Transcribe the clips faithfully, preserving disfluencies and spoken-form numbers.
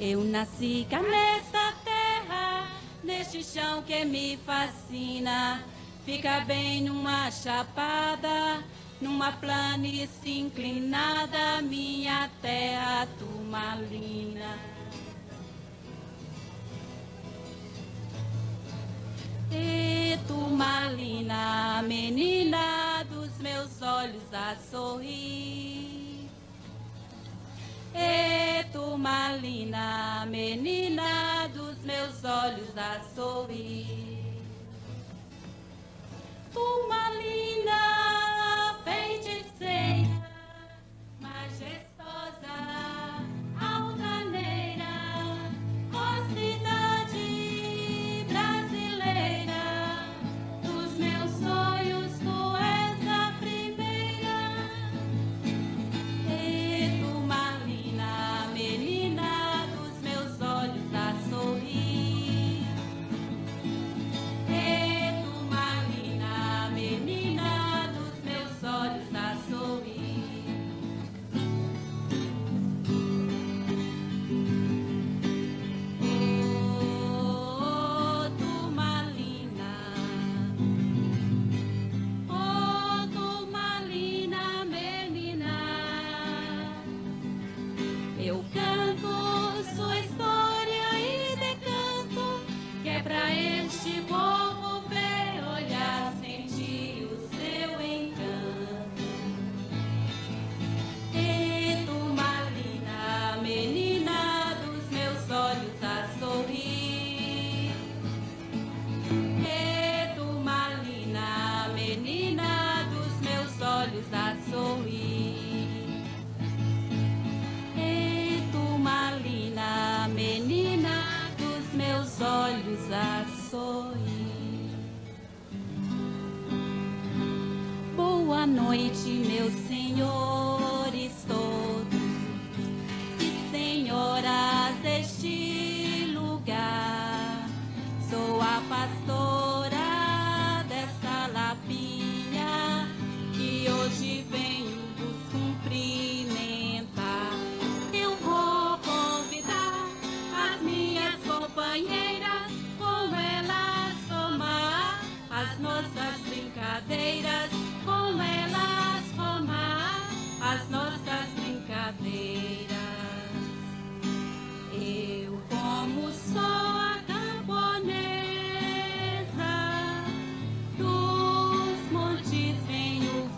Eu nasci cá nesta terra, neste chão que me fascina. Fica bem numa chapada, numa planície inclinada, minha terra turmalina. E turmalina, menina dos meus olhos a sorrir. E turmalina, menina dos meus olhos a sorrir. Turmalina, feiticeira, majestosa, altaneira, mocidade brasileira, dos meus sonhos tu és a primeira. E turmalina, menina dos meus olhos a sorrir. E turmalina, menina dos meus olhos a sorrir. Oh, turmalina, oh, turmalina, menina, eu canto sua história e decanto, que é pra este povo ver, olhar, sentir o seu encanto. E turmalina, menina dos meus olhos a sorrir. E turmalina, menina dos meus olhos a sorrir. E turmalina, menina dos meus olhos a sorrir. Boa noite, meus senhores todos e senhoras deste lugar. Sou a pastora desta lapinha que hoje venho vos cumprimentar. Eu vou convidar as minhas companheiras, com elas tomar as nossas brincadeiras, com elas formar as nossas brincadeiras. Eu, como sou a camponesa, dos montes venho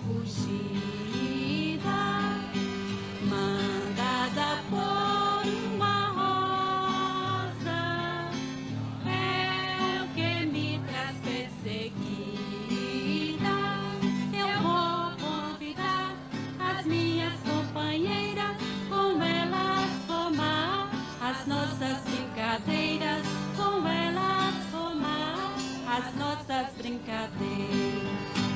fugida, mandada por uma rosa, é o que me traz perseguida. Eu vou convidar as minhas companheiras, com elas formar as nossas brincadeiras, com elas formar as nossas brincadeiras.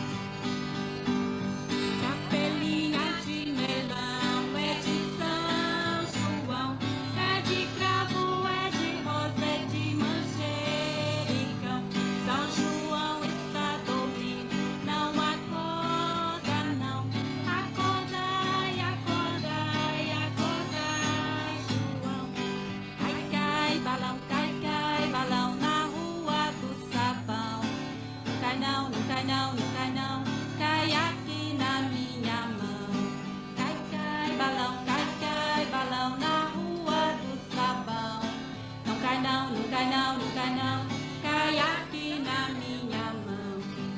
Capelinha de melão é de São João, é de cravo, é de rosa, é de manjericão. São João está dormindo, não acorda não. Acorda e acorda e acorda, João. Cai, cai, balão, cai, cai, balão na rua do Sabão. Não cai não, não cai não, não cai não, cai aqui na minha mão. Cai, cai, balão, cai, cai, balão na rua do Sabão. Não cai não, não cai não, não cai não, cai aqui na minha mão.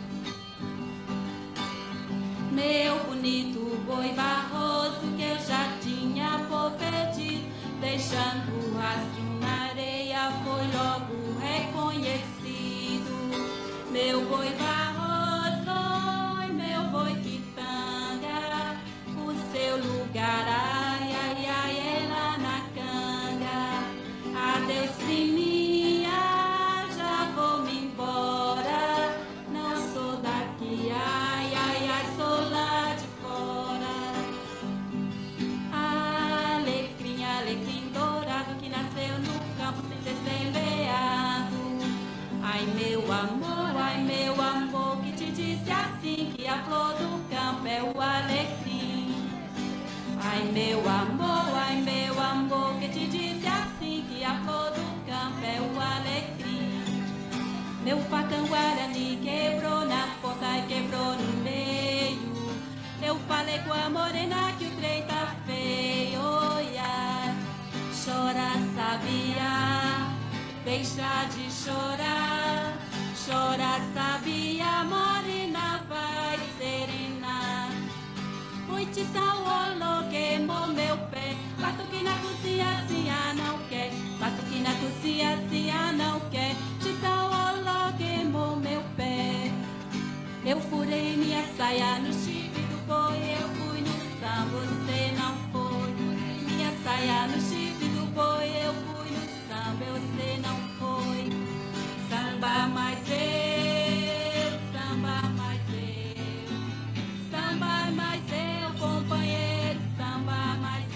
Meu bonito boi barroso, que eu já tinha por perdido, deixando rastro na areia, foi logo reconhecido. Meu boi barroso, meu boi quitanga, o seu lugar, ai, ai, ai, é lá na canga. Adeus, priminha, já vou-me embora, não sou daqui, ai, ai, ai, sou lá de fora. Alecrim, alecrim dourado, que nasceu no campo sem ser semeado. Ai, meu amor, ai, meu amor, que te disse assim que a flor do campo é o alecrim. Ai, meu amor, ai, meu amor, que te disse assim que a flor do campo é o alecrim. Meu facão guarani quebrou na ponta e quebrou no meio. Eu falei com a morena que o trem tá feio. Olha, chora, sabia, deixa de chorar. Chora, sabia, morena vai serenar. Muitição rolou, queimou meu pé. Batuque na cozinha, assim, ah, não quer. Batuque na cozinha, assim, ah, não quer. Tição rolou, queimou meu pé. Eu furei minha saia no chifre do boi. Eu fui no samba, você não foi. Minha saia no chifre do boi. Eu fui no samba, você não foi. Samba mais eu, samba mais eu. Samba mais eu, companheiro, samba mais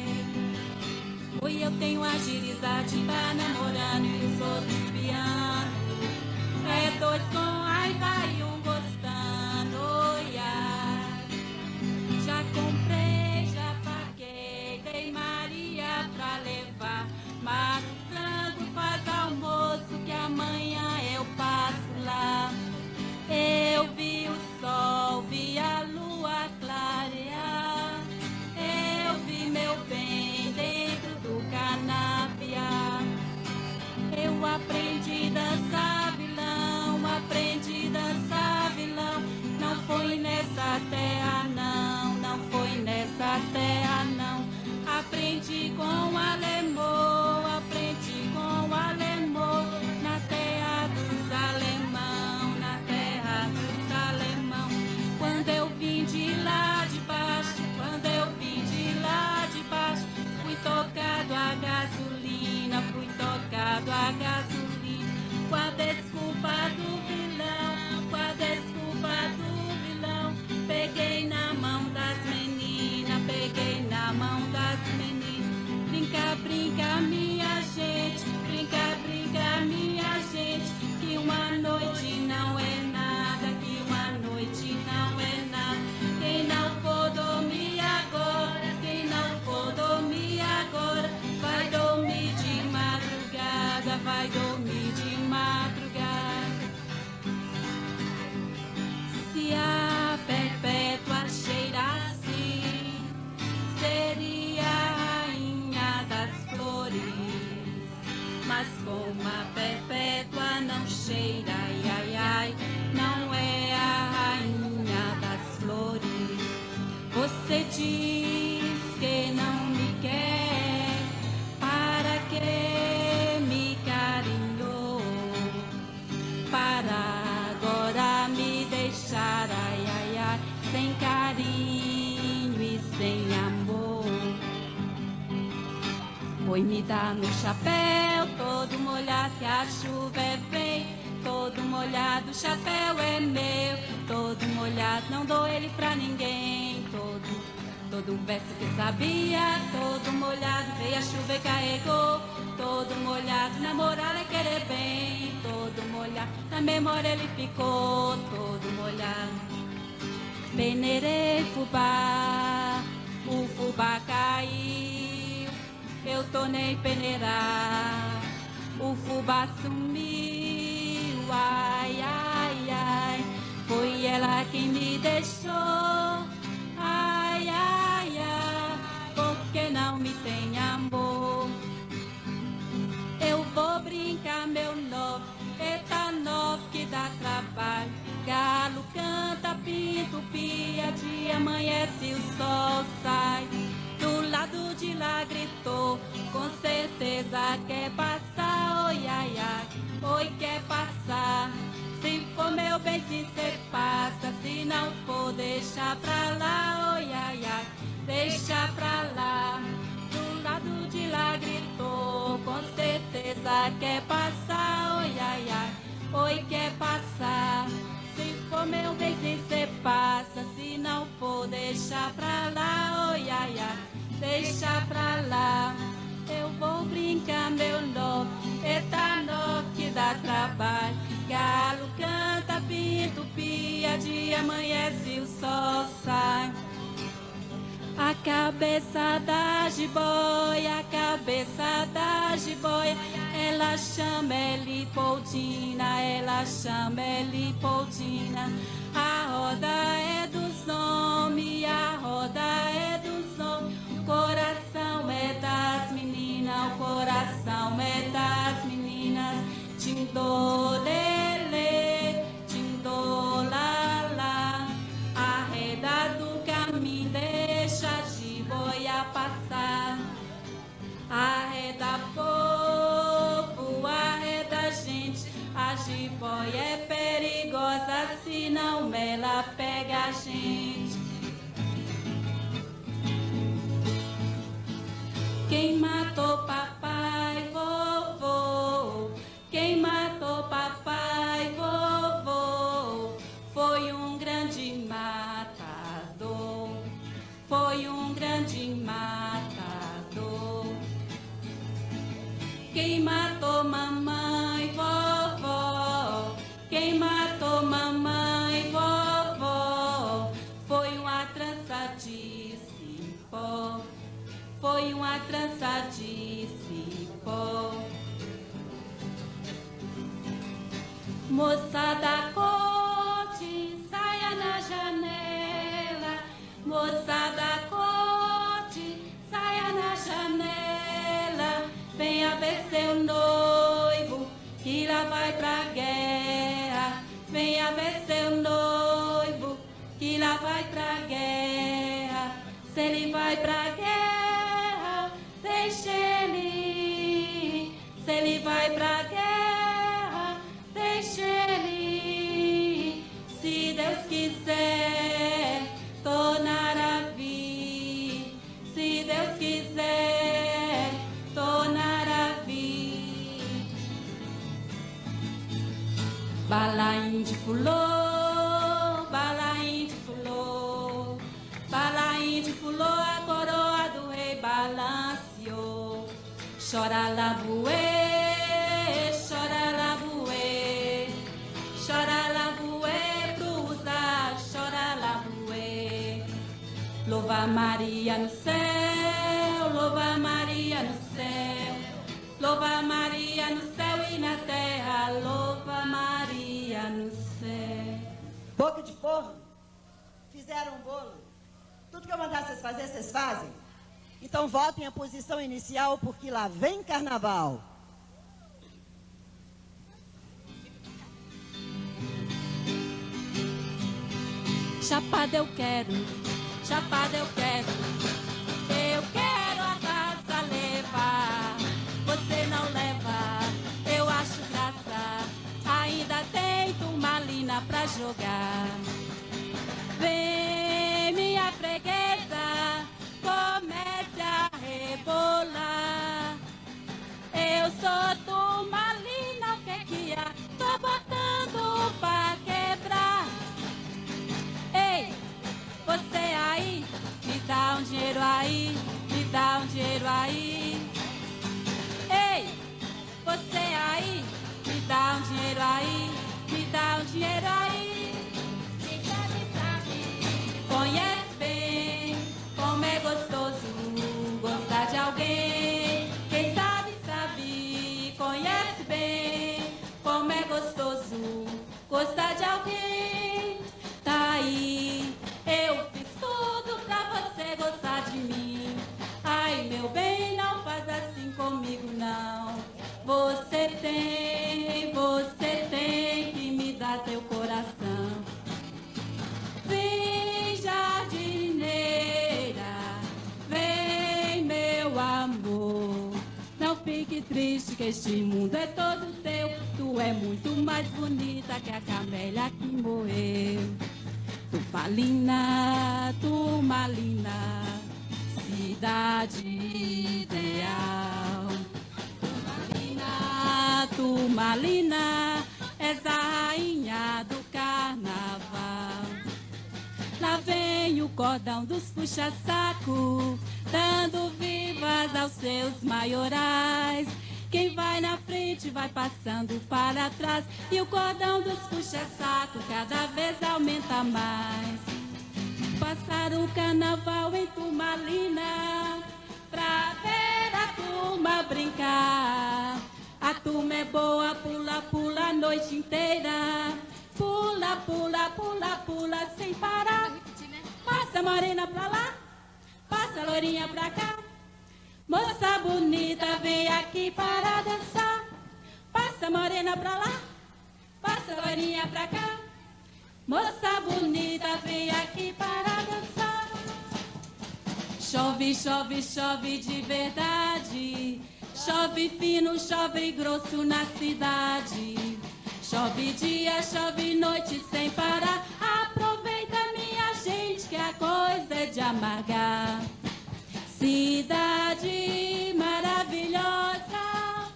eu. Oi, eu tenho a girizade, tá namorando e os outros piano. É dois com raiva e um gostando, oi, ai. Já comprei, já paguei, dei Maria pra levar. Mas o frango faz almoço que amanhã eu passo lá. Eu vi o sol, vi a lua clarear. Eu vi meu bem dentro do canavial. Eu aprendi a dançar vilão, aprendi a dançar vilão. Não foi nessa terra não, não foi nessa terra não. Aprendi com o alemão, aprendi com o alemão. Na terra dos alemão, na terra dos alemão. Quando eu vim de lá de baixo, quando eu vim de lá de baixo, fui tocado a gasolina, fui tocado a gasolina. Com a desculpa do vilão, com a desculpa do vilão. Peguei na mão das meninas, peguei na mão das meninas. Brinca, brinca, minha gente, brinca, brinca, minha gente. Que uma noite não é nada, que uma noite não é nada. Quem não for dormir agora, quem não for dormir agora, vai dormir de madrugada, vai dormir de madrugada. Se a Perpétua cheirasse, seria a rainha das flores. Mas como a Perpétua não cheira, ai, ai, ai, não é a rainha das flores. Você diz que não me quer, para que me carinhou? Para agora me deixar, ai, ai, ai, sem carinho e sem amor. Oi, me dá meu chapéu, todo molhado que a chuva é vem. Todo molhado, o chapéu é meu. Todo molhado, não dou ele pra ninguém. Todo, todo verso que sabia, todo molhado, veio a chuva e carregou. Todo molhado, namorar é querer bem. Todo molhado, na memória ele ficou. Todo molhado. Peneirei fubá, o fubá caiu. Eu tornei peneirar, o fubá sumiu. Ai, ai, ai, foi ela quem me deixou. Ai, ai, ai, porque não me tem amor. Eu vou brincar meu novo, eita novo que dá trabalho. Galo canta, pinto, pia, de amanhece o sol sai. Do lado de lá gritou, com certeza quer passar. Oi, ai, ai, oi, quer passar. Se for meu bem, se cê passa. Se não for, deixa pra lá. Oi, ai, ai, deixa pra lá. Do lado de lá gritou, com certeza quer passar. Oi, ai, ai, oi, quer passar. Se for meu bem, se cê passa. Se não for, deixa pra lá. Oi, ai, ai, deixa pra lá. Eu vou brincar meu nó, eita nó que dá trabalho. Galo canta, pinto, pia, de amanhece o sol sai. A cabeça da jiboia, a cabeça da jiboia, ela chama Elipoldina, ela chama Elipoldina. A roda é dos homens, a roda é dos homens, o coração é das meninas, o coração é das meninas. Tindolele, tindolala, arreda do caminho, deixa a jiboia passar. Arreda povo, arreda gente, a jiboia é perigosa, senão ela pega a gente. Quem matou papai, vovô, quem matou papai, vovô, foi um grande matador, foi um grande matador. Quem matou mamãe, vovó, quem matou mamãe, vovó, foi uma trança de cipó, foi uma trança de cipó. Moça da corte, saia na janela, moça da corte, saia na janela, venha ver seu noivo, que lá vai pra guerra, venha ver seu noivo, que lá vai pra guerra, se ele vai pra guerra, deixa ele, se ele vai pra guerra, deixa ele, se Deus quiser, tornar a vir, se Deus quiser, tornar a vir. Balaim de fulô, balaim de fulô, balaim de fulô, a coroa do rei balanceou. Chora labuê, chora labuê, chora labuê, brusa, chora labuê. Louva Maria no céu, louva Maria no céu, louva Maria no céu e na terra, louva Maria no céu. Boca de forno, fizeram um bolo. Tudo que eu mandar vocês fazer, vocês fazem? Então voltem à posição inicial, porque lá vem carnaval. Chapada eu quero, chapada eu quero, eu quero a taça levar, você não leva, eu acho graça, ainda tem turmalina pra jogar. Vem minha freguesa, comece a rebolar, eu sou turmalina, o que que há? Tô botando pra quebrar. Ei, você aí, me dá um dinheiro aí, me dá um dinheiro aí. Ei, você aí, me dá um dinheiro aí, me dá um dinheiro aí. Quem sabe, sabe, conhece bem como é gostoso gostar de alguém. Quem sabe, sabe, conhece bem como é gostoso gostar de alguém. Tá aí, eu fiz tudo pra você gostar de mim. Ai, meu bem, não faz assim comigo, não. Você tem, você tem que me dar teu coração. Vem, jardineira, vem, meu amor. Não fique triste que este mundo é todo teu. Tu é muito mais bonita que a camélia que morreu. Turmalina, Turmalina, cidade ideal. Turmalina, Turmalina, és a rainha do carnaval. Lá vem o cordão dos puxa-saco, dando vivas aos seus maiorais. Quem vai na frente vai passando para trás, e o cordão dos puxa-saco cada vez aumenta mais. passar o carnaval em Turmalina, pra ver a turma brincar. A turma é boa, pula, pula a noite inteira. Pula, pula, pula, pula sem parar. Passa morena pra lá, passa loirinha pra cá. Moça bonita, vem aqui para dançar. Passa morena pra lá, passa loirinha pra cá. Moça bonita, vem aqui para dançar. Chove, chove, chove de verdade. Chove fino, chove grosso na cidade. Chove dia, chove noite sem parar. Aproveita, minha gente, que a coisa é de amargar. Cidade maravilhosa,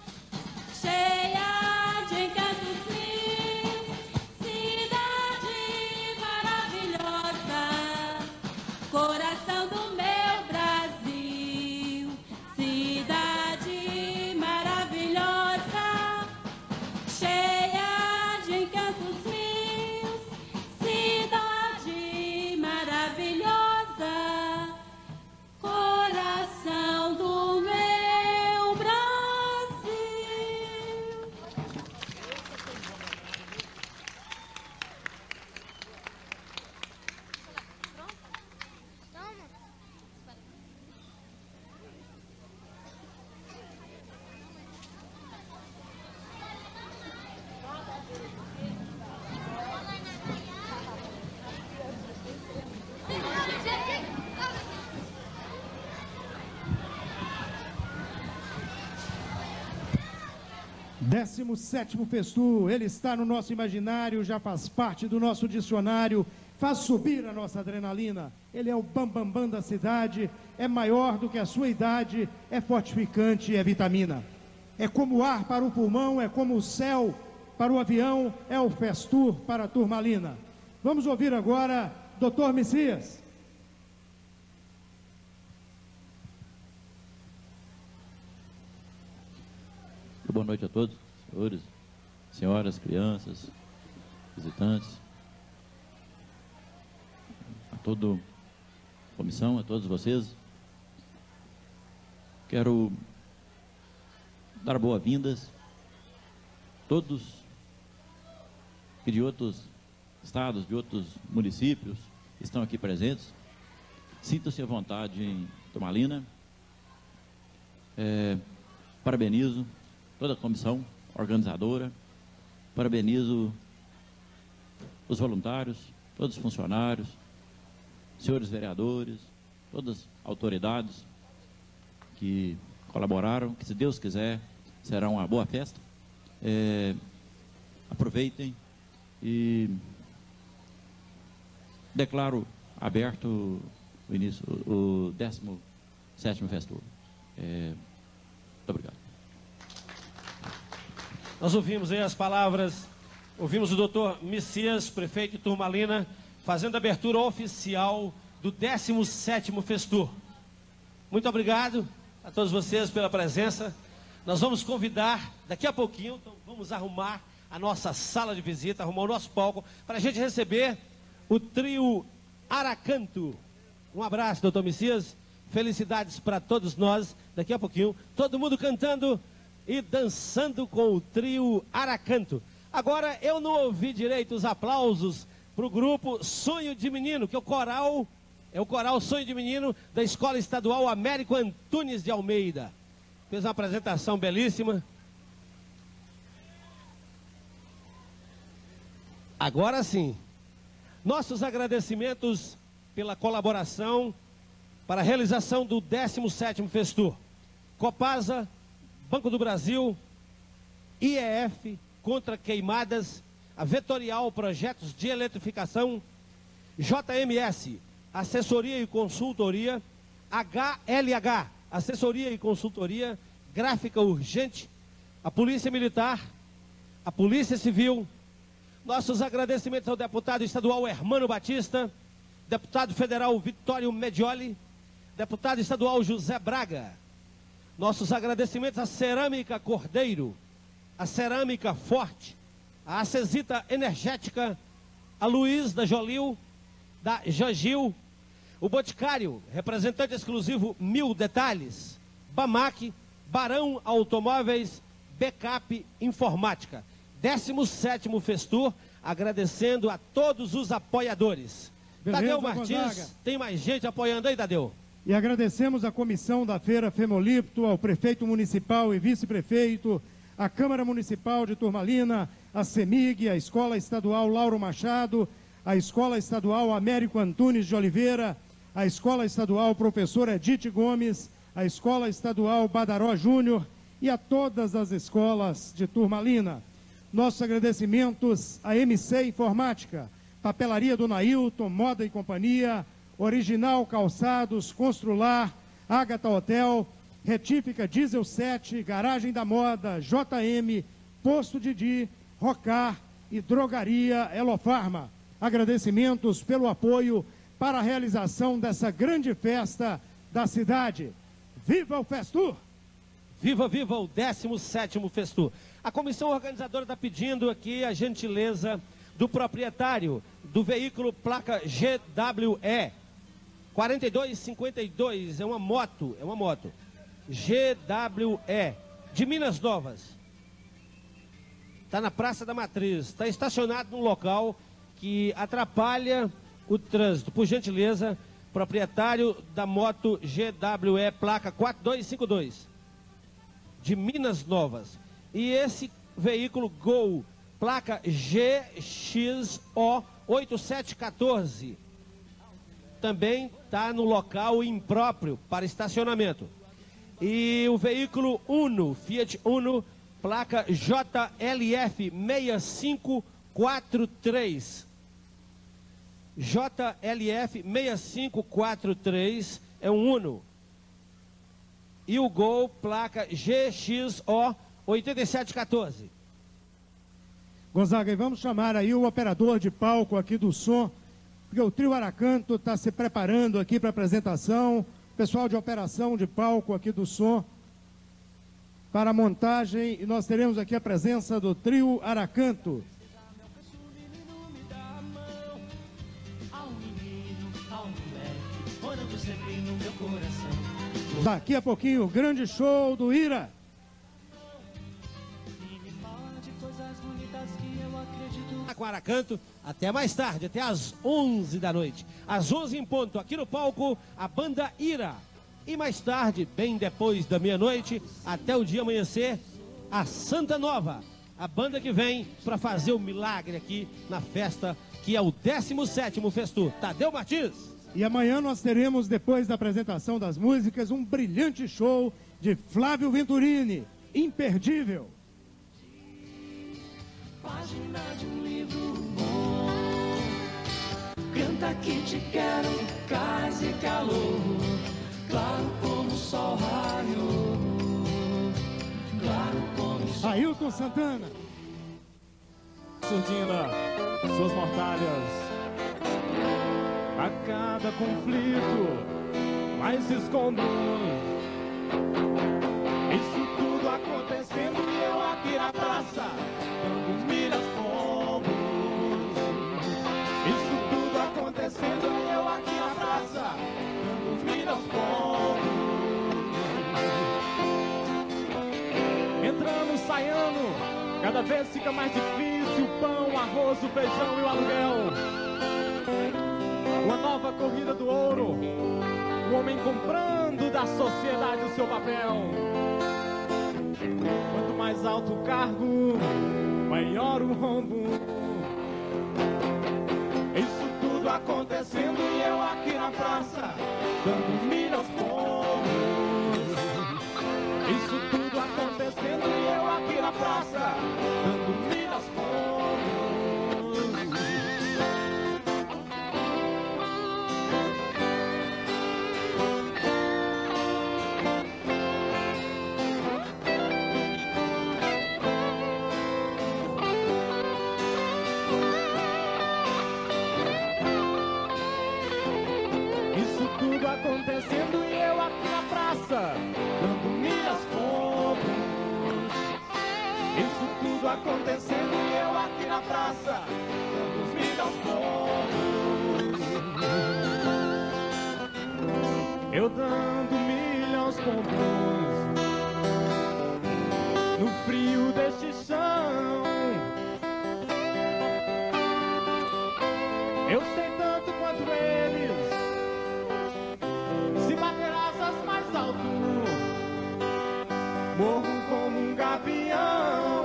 cheia de encantos lindos. Cidade maravilhosa, coração do meu Brasil. Cidade maravilhosa, cheia de encantos lindos. Cidade maravilhosa, coração do meu Brasil. décimo sétimo Festu, ele está no nosso imaginário, já faz parte do nosso dicionário, faz subir a nossa adrenalina. Ele é o bambambam bam, bam da cidade, é maior do que a sua idade, é fortificante, é vitamina. É como o ar para o pulmão, é como o céu para o avião, é o Festur para a Turmalina. Vamos ouvir agora doutor Messias. Boa noite a todos, senhores, senhoras, crianças, visitantes, a toda a comissão, a todos vocês. Quero dar boas-vindas a todos que de outros estados, de outros municípios estão aqui presentes. Sintam-se à vontade em Turmalina. É, parabenizo toda a comissão organizadora, parabenizo os voluntários, todos os funcionários, senhores vereadores, todas as autoridades que colaboraram, que se Deus quiser, será uma boa festa. É, aproveitem e declaro aberto o início, o, o décimo sétimo Festu. É, muito obrigado. Nós ouvimos aí as palavras, ouvimos o doutor Messias, prefeito de Turmalina, fazendo a abertura oficial do décimo sétimo Festu. Muito obrigado a todos vocês pela presença. Nós vamos convidar, daqui a pouquinho, então vamos arrumar a nossa sala de visita, arrumar o nosso palco, para a gente receber o trio Aracanto. Um abraço, doutor Messias, felicidades para todos nós, daqui a pouquinho, todo mundo cantando e dançando com o trio Aracanto. Agora eu não ouvi direito os aplausos para o grupo Sonho de Menino, que é o coral, é o coral Sonho de Menino da Escola Estadual Américo Antunes de Almeida. Fez uma apresentação belíssima. Agora sim, nossos agradecimentos pela colaboração para a realização do décimo sétimo Festu. Copasa, Banco do Brasil, I E F, Contra Queimadas, a Vetorial Projetos de Eletrificação, J M S, Assessoria e Consultoria, H L H, Assessoria e Consultoria, Gráfica Urgente, a Polícia Militar, a Polícia Civil. Nossos agradecimentos ao deputado estadual Hermano Batista, deputado federal Vitório Medioli, deputado estadual José Braga. Nossos agradecimentos à Cerâmica Cordeiro, à Cerâmica Forte, à Acesita Energética, a Luiz da Jolil, da Jogil, O Boticário, representante exclusivo Mil Detalhes. Bamac, Barão Automóveis, Backup Informática. décimo sétimo Festur, agradecendo a todos os apoiadores. Beleza, Tadeu Martins, Gonzaga. tem mais gente apoiando aí, Tadeu? E agradecemos a comissão da Feira Femolipto, ao prefeito municipal e vice-prefeito, a Câmara Municipal de Turmalina, a CEMIG, a Escola Estadual Lauro Machado, a Escola Estadual Américo Antunes de Oliveira, a Escola Estadual Professor Edith Gomes, a Escola Estadual Badaró Júnior e a todas as escolas de Turmalina. Nossos agradecimentos à M C Informática, Papelaria do Nailton, Moda e Companhia, Original Calçados, Constrular, Ágata Hotel, Retífica Diesel sete, Garagem da Moda, J M, Posto Didi, Rocar e Drogaria Elofarma. Agradecimentos pelo apoio para a realização dessa grande festa da cidade. Viva o Festur! Viva, viva o décimo sétimo Festur. A comissão organizadora está pedindo aqui a gentileza do proprietário do veículo placa G W E quarenta e dois cinquenta e dois, é uma moto, é uma moto. G W E, de Minas Novas. Está na Praça da Matriz, está estacionado num local que atrapalha o trânsito. Por gentileza, proprietário da moto G W E, placa quatro dois cinco dois, de Minas Novas. E esse veículo Gol, placa G X O oito sete um quatro, também está no local impróprio para estacionamento. E o veículo Uno, Fiat Uno, placa J L F seis cinco quatro três. J L F seis cinco quatro três é um Uno. E o Gol, placa G X O oito sete um quatro. Gonzaga, e vamos chamar aí o operador de palco aqui do som, porque o Trio Aracanto está se preparando aqui para a apresentação. Pessoal de operação de palco aqui do som, para a montagem, e nós teremos aqui a presença do Trio Aracanto. Daqui a pouquinho, o grande show do Ira. Com Aracanto, até mais tarde, até às onze da noite. Às onze em ponto, aqui no palco, a banda Ira. E mais tarde, bem depois da meia-noite, até o dia amanhecer, a Santa Nova. A banda que vem para fazer o milagre aqui na festa, que é o décimo sétimo Festur. Tadeu Martins. E amanhã nós teremos, depois da apresentação das músicas, um brilhante show de Flávio Venturini. Imperdível. Página de um livro bom. Canta que te quero, cais e calor, claro como o sol raiou, claro como o sol. Ailton Santana. Surdina, suas mortalhas. A cada conflito mais se esconde. Isso tudo acontecendo e eu aqui na praça, dando milhas pombos. Isso tudo acontecendo e eu aqui na praça, dando milhas pombos. Entrando, saindo, cada vez fica mais difícil. O pão, o arroz, o feijão e o aluguel. Uma nova corrida do ouro, o homem comprando da sociedade o seu papel. Quanto mais alto o cargo, maior o rombo. Isso tudo acontecendo e eu aqui na praça, dando milha aos pombos. Isso tudo acontecendo e eu aqui na praça, dando milha aos pombos. Acontecendo e eu aqui na praça, dando milhas pombos. Isso tudo acontecendo e eu aqui na praça, dando milhas pombos. eu dando milho aos pombos no frio deste chão. Eu sei tanto quanto eles, se bater asas mais alto, morro como um gavião.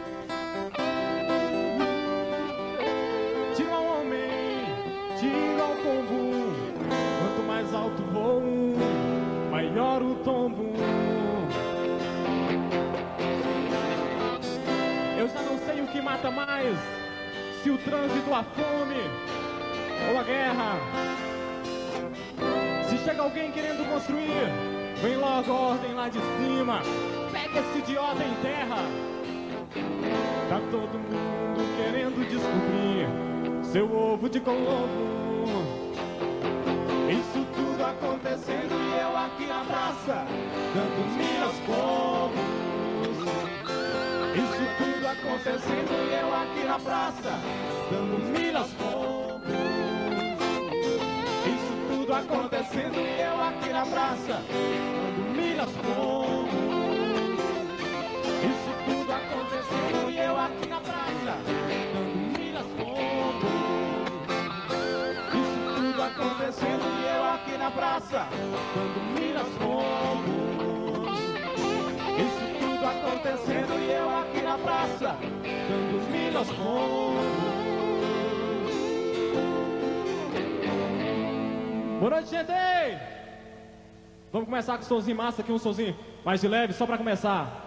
Tiro ao homem, tiro ao pombo, quanto mais alto voo, maior o tombo. Eu já não sei o que mata mais, se o trânsito, a fome ou a guerra. Se chega alguém querendo construir, vem logo a ordem lá de cima, pega esse idiota em terra. Tá todo mundo querendo descobrir seu ovo de Colombo. Isso tudo acontecendo e eu aqui na praça, dando milho aos pombos. Isso tudo acontecendo e eu aqui na praça, dando milho aos pombos. Isso tudo acontecendo e eu aqui na praça, dando milho aos pombos. Isso tudo acontecendo e eu aqui na praça, dando milho aos pombos. Isso tudo acontecendo e eu aqui na praça, dando milho aos pombos. Isso tudo acontecendo e eu aqui na praça, dando milho aos pombos. Boa noite, gente! Vamos começar com um somzinho massa aqui, um somzinho mais de leve, só pra começar.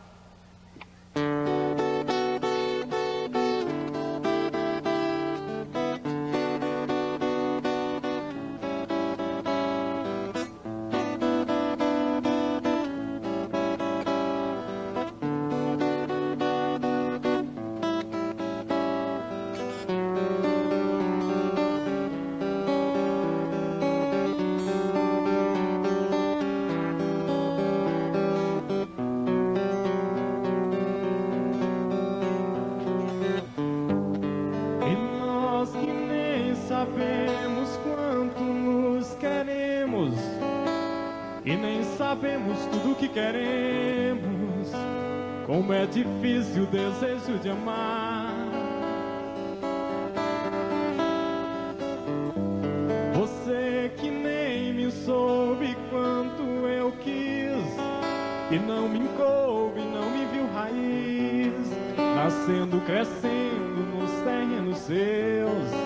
Sabemos quanto nos queremos e nem sabemos tudo que queremos. Como é difícil o desejo de amar. Você que nem me soube quanto eu quis e não me coube, não me viu raiz, nascendo, crescendo nos terrenos seus.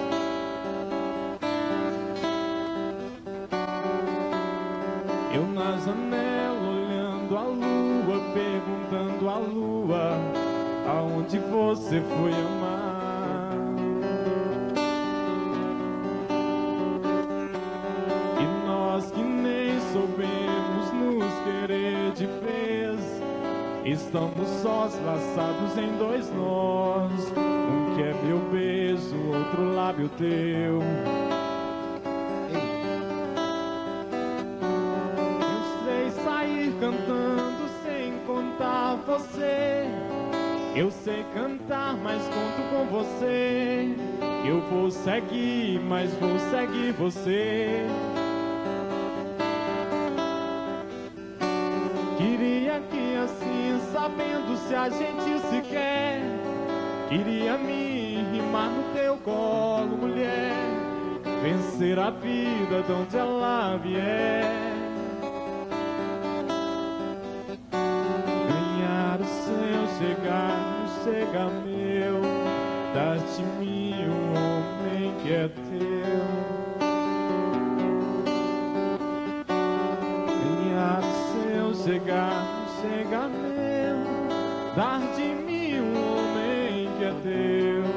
Eu na janela olhando a lua, perguntando à lua aonde você foi amar. E nós que nem soubemos nos querer de vez, estamos sós, laçados em dois nós. Um que é meu beijo, outro lábio teu. Cantando sem contar você, eu sei cantar, mas conto com você. Eu vou seguir, mas vou seguir você. Queria que assim, sabendo se a gente se quer, queria me rimar no teu colo, mulher, vencer a vida de onde ela vier. Chegar, chega meu, dar-te-me um homem que é teu. Ganhar o seu chegar, chega meu, dar-te-me um homem que é teu.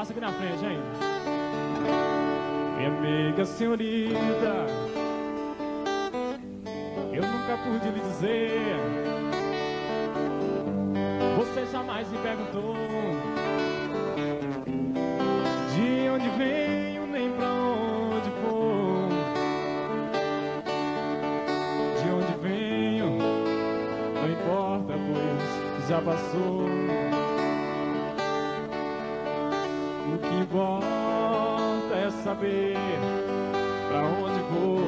Passa aqui na frente, hein? Minha amiga senhorita, eu nunca pude lhe dizer. Você jamais me perguntou de onde venho, nem pra onde vou. De onde venho, não importa, pois já passou. O que importa é saber pra onde vou.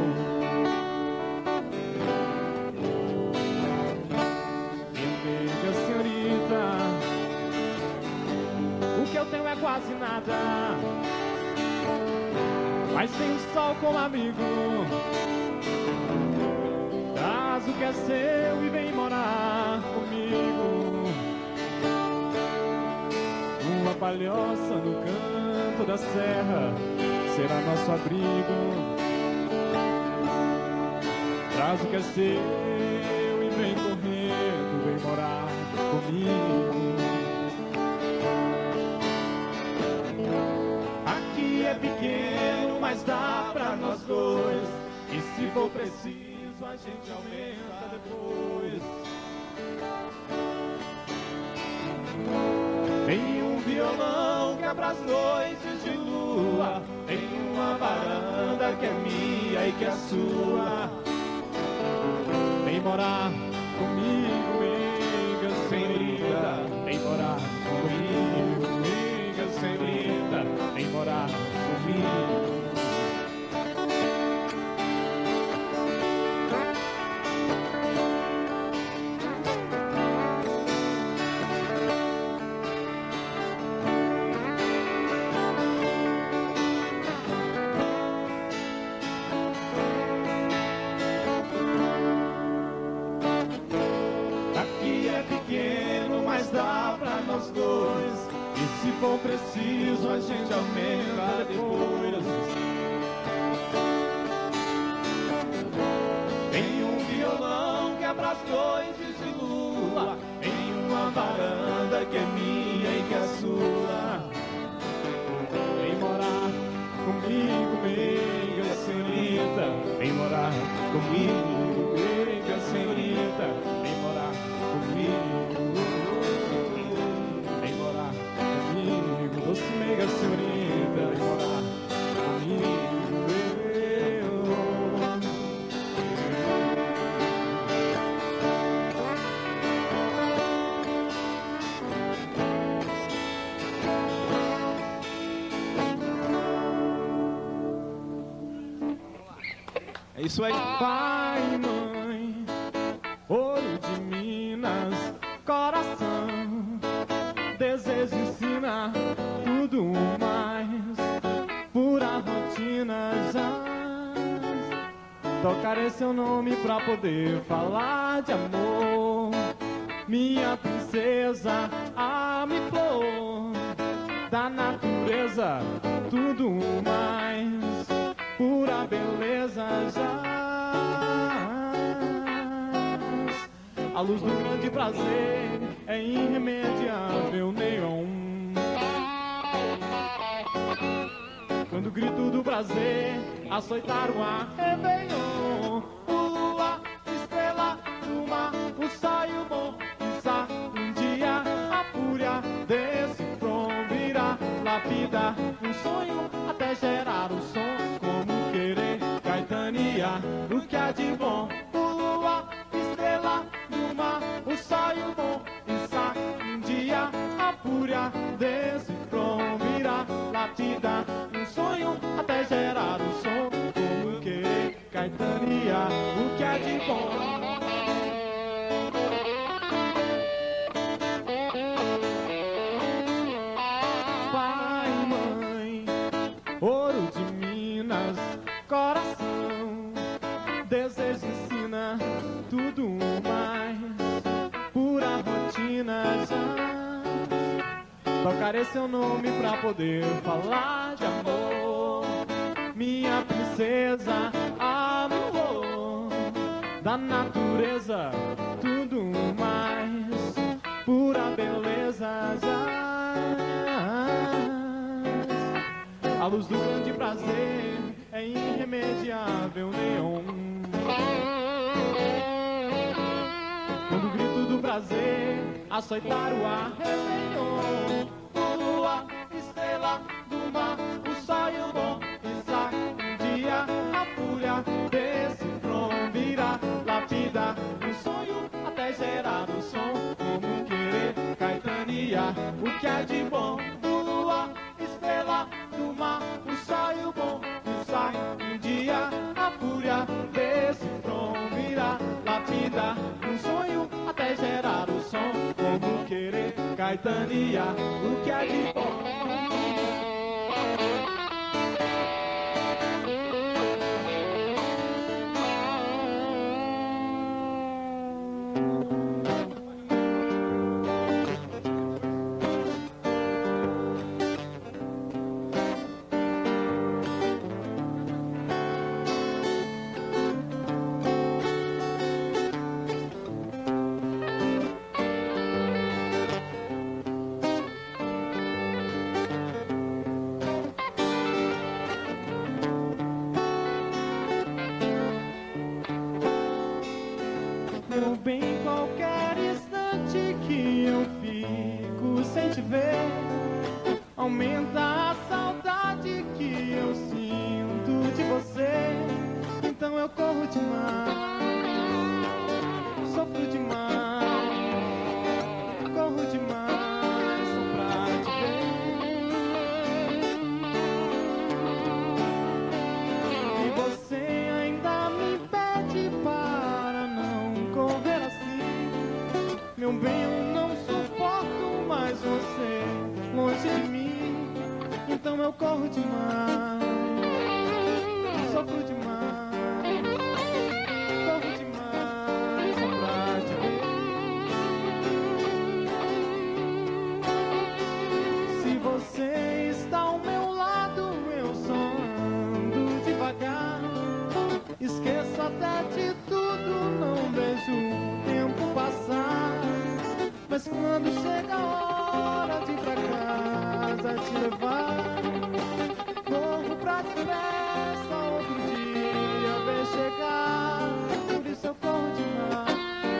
Minha amiga senhorita, o que eu tenho é quase nada, mas tenho o sol como amigo. Traz o que é seu e vem morar comigo. Uma palhoça no canto da serra será nosso abrigo. Traz o que é seu e vem correndo, vem morar comigo. Aqui é pequeno, mas dá pra nós dois. E se for preciso, a gente aumenta depois. Tem um violão que é pras noites de lua, tem uma varanda que é minha e que é sua. Vem morar comigo, amiga senhorita, vem morar comigo, amiga senhorita, vem morar comigo. Se for preciso, a gente aumenta depois. Tem um violão que é pras noites de lua, tem uma varanda que é minha e que é sua. Vem morar comigo, amiga senhorita, vem morar comigo, amiga senhorita, vem morar comigo. Doce meiga senhorita, vem morar comigo, eu. É isso aí. Pai e mãe, ouro de Minas, coração, desejo ensina tudo mais, pura rotina já. Tocarei seu nome pra poder falar de amor. Minha princesa, ame flor da natureza, tudo mais, pura beleza já. A luz do grande prazer é irremediável, neon. Quando o grito do prazer açoitar o ar, Réveillon. Lua, estrela do mar, o sol e o bom pisar. Um dia a fúria desse prom virá, lapidar um sonho até gerar o som. Como querer caetanear o que há de bom. Lua, estrela do mar, o sol e o bom pisar. Um dia a fúria desse prom virá, lapidar um sonho até gerar o som. Como querer caetanear o que há de bom. Pai e mãe, ouro de Minas, coração, desejo ensina tudo mais, pura rotina já. Tocarei seu nome pra poder falar de amor. Minha princesa, amor da natureza, tudo mais, pura beleza já. A luz do grande prazer é irremediável neon. Quando o grito do prazer açoitar o ar, Réveillon. Lua, estrela do mar, o sol e o bom pisar. Um dia a fúria desse tron virá, lapidar um sonho até gerar o som. Como querer caetanear o que há de bom. Lua, estrela do mar, o sol e o bom pisar. Um dia a fúria desse tron virá, lapidar um sonho até gerar o som. Como querer caetanear o que há de bom. Meu bem, qualquer instante que eu fico sem te ver, aumenta a saudade que eu sinto de você. Então eu corro demais, sofro demais, corro demais só pra te ver. E você ainda me pede para não correr assim. Meu bem, eu não suporto mais você longe de mim. Então eu corro demais, sofro demais, corro demais só pra te ver. Se você está ao meu lado, eu só ando devagar. Esqueço até de tudo, não vejo o tempo passar. Mas quando chega a hora de ir pra casa te levar, corro pra depressa, outro dia ver chegar. Por isso eu corro demais,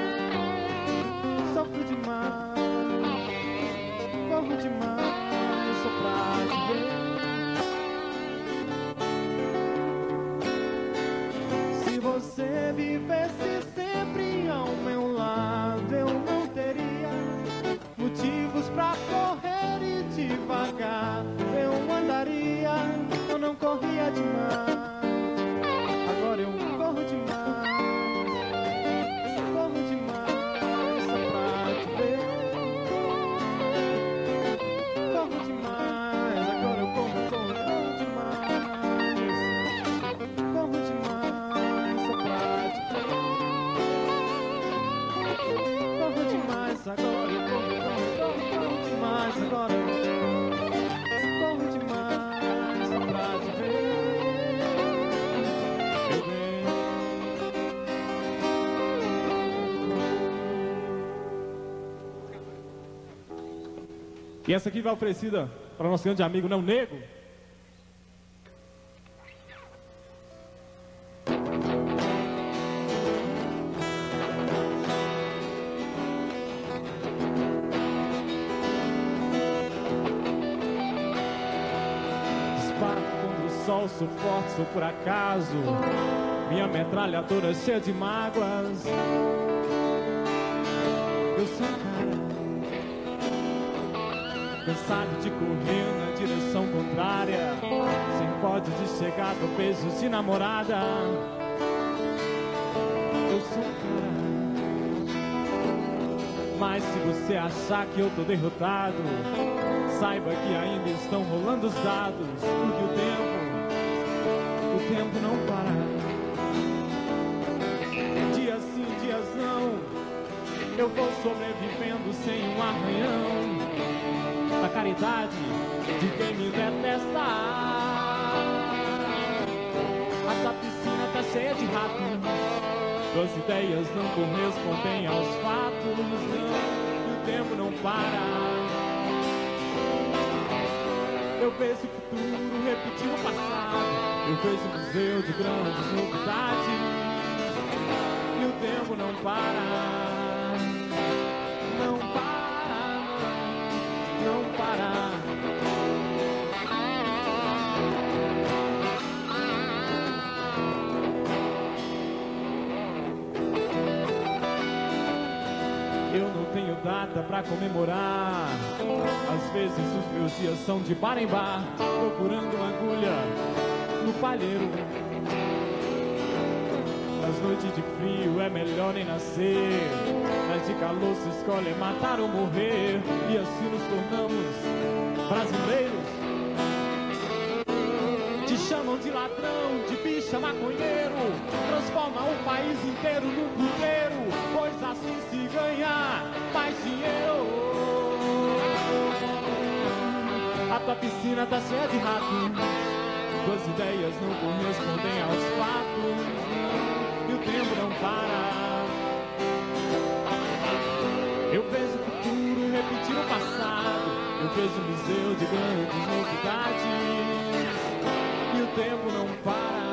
sofro demais, corro demais só pra te ver. Se você vivesse sempre ao meu lado, eu não teria motivos pra correr e devagar eu andaria. Eu não corria demais, agora eu corro demais, corro demais só pra te ver. Corro demais, agora eu corro, corro, corro demais, corro demais só pra te ver. Corro demais, agora eu corro, corro, corro, corro demais, agora eu corro demais só pra te ver, meu bem. E essa aqui vai oferecida para nosso grande amigo Não Nego. Sol, sou forte, sou por acaso. Minha metralhadora cheia de mágoas. Eu sou um cara cansado de correr na direção contrária, sem pódio de chegar, tropezos de namorada. Eu sou um cara. Mas se você achar que eu tô derrotado, saiba que ainda estão rolando os dados, porque o tempo O tempo não para. Dias sim, dias não, eu vou sobrevivendo sem um arranhão da caridade de quem me detesta. Essa piscina tá cheia de ratos, suas ideias não correspondem aos fatos. Não, e o tempo não para. Eu vejo o futuro repetir o passado. Eu vejo um museu de grandes novidades. E o tempo não para. Não para, não, não para. Eu não tenho data pra comemorar. Às vezes os meus dias são de bar em bar, procurando uma agulha no palheiro. Nas noites de frio é melhor nem nascer, nas de calor se escolhe matar ou morrer. E assim nos tornamos brasileiros. Te chamam de ladrão, de bicha, maconheiro. Transforma o país inteiro num puteiro, pois assim se ganha mais dinheiro. A tua piscina tá cheia de ratos, tuas ideias não correspondem aos fatos, e o tempo não para. Eu vejo o futuro repetir o passado, eu vejo o museu de grandes novidades, e o tempo não para.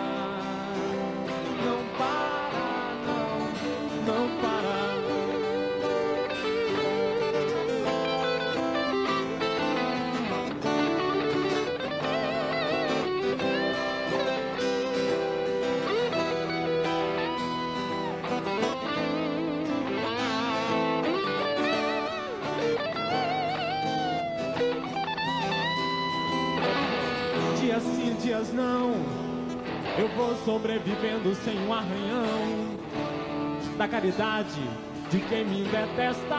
Não para, não, não para. Dias sim, dias não, eu vou sobrevivendo sem um arranhão da caridade de quem me detesta.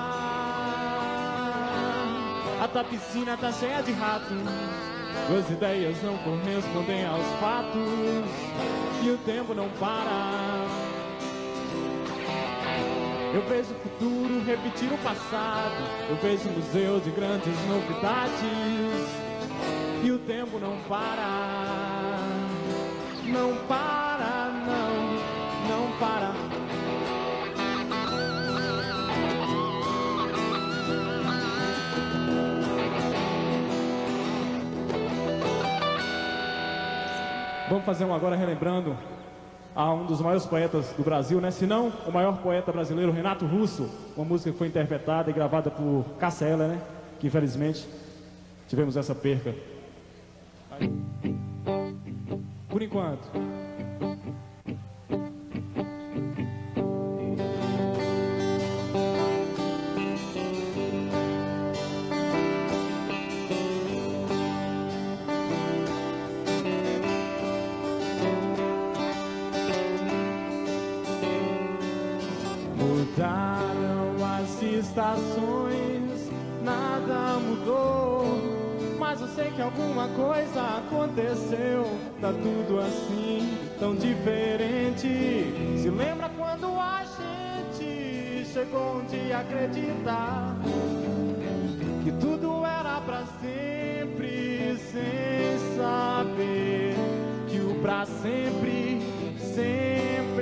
A tua piscina tá cheia de ratos, tuas ideias não correspondem aos fatos, e o tempo não para. Eu vejo o futuro repetir o passado, eu vejo o museu de grandes novidades, e o tempo não para. Não para, não, não para. Vamos fazer um agora relembrando a um dos maiores poetas do Brasil, né? Se não, o maior poeta brasileiro, Renato Russo. Uma música que foi interpretada e gravada por Cássia Eller, né? Que infelizmente tivemos essa perca. Por enquanto. Mudaram as estações, nada mudou, mas eu sei que alguma coisa aconteceu. Tá tudo assim, tão diferente. Se lembra quando a gente chegou um dia a acreditar que tudo era pra sempre, sem saber que o pra sempre sempre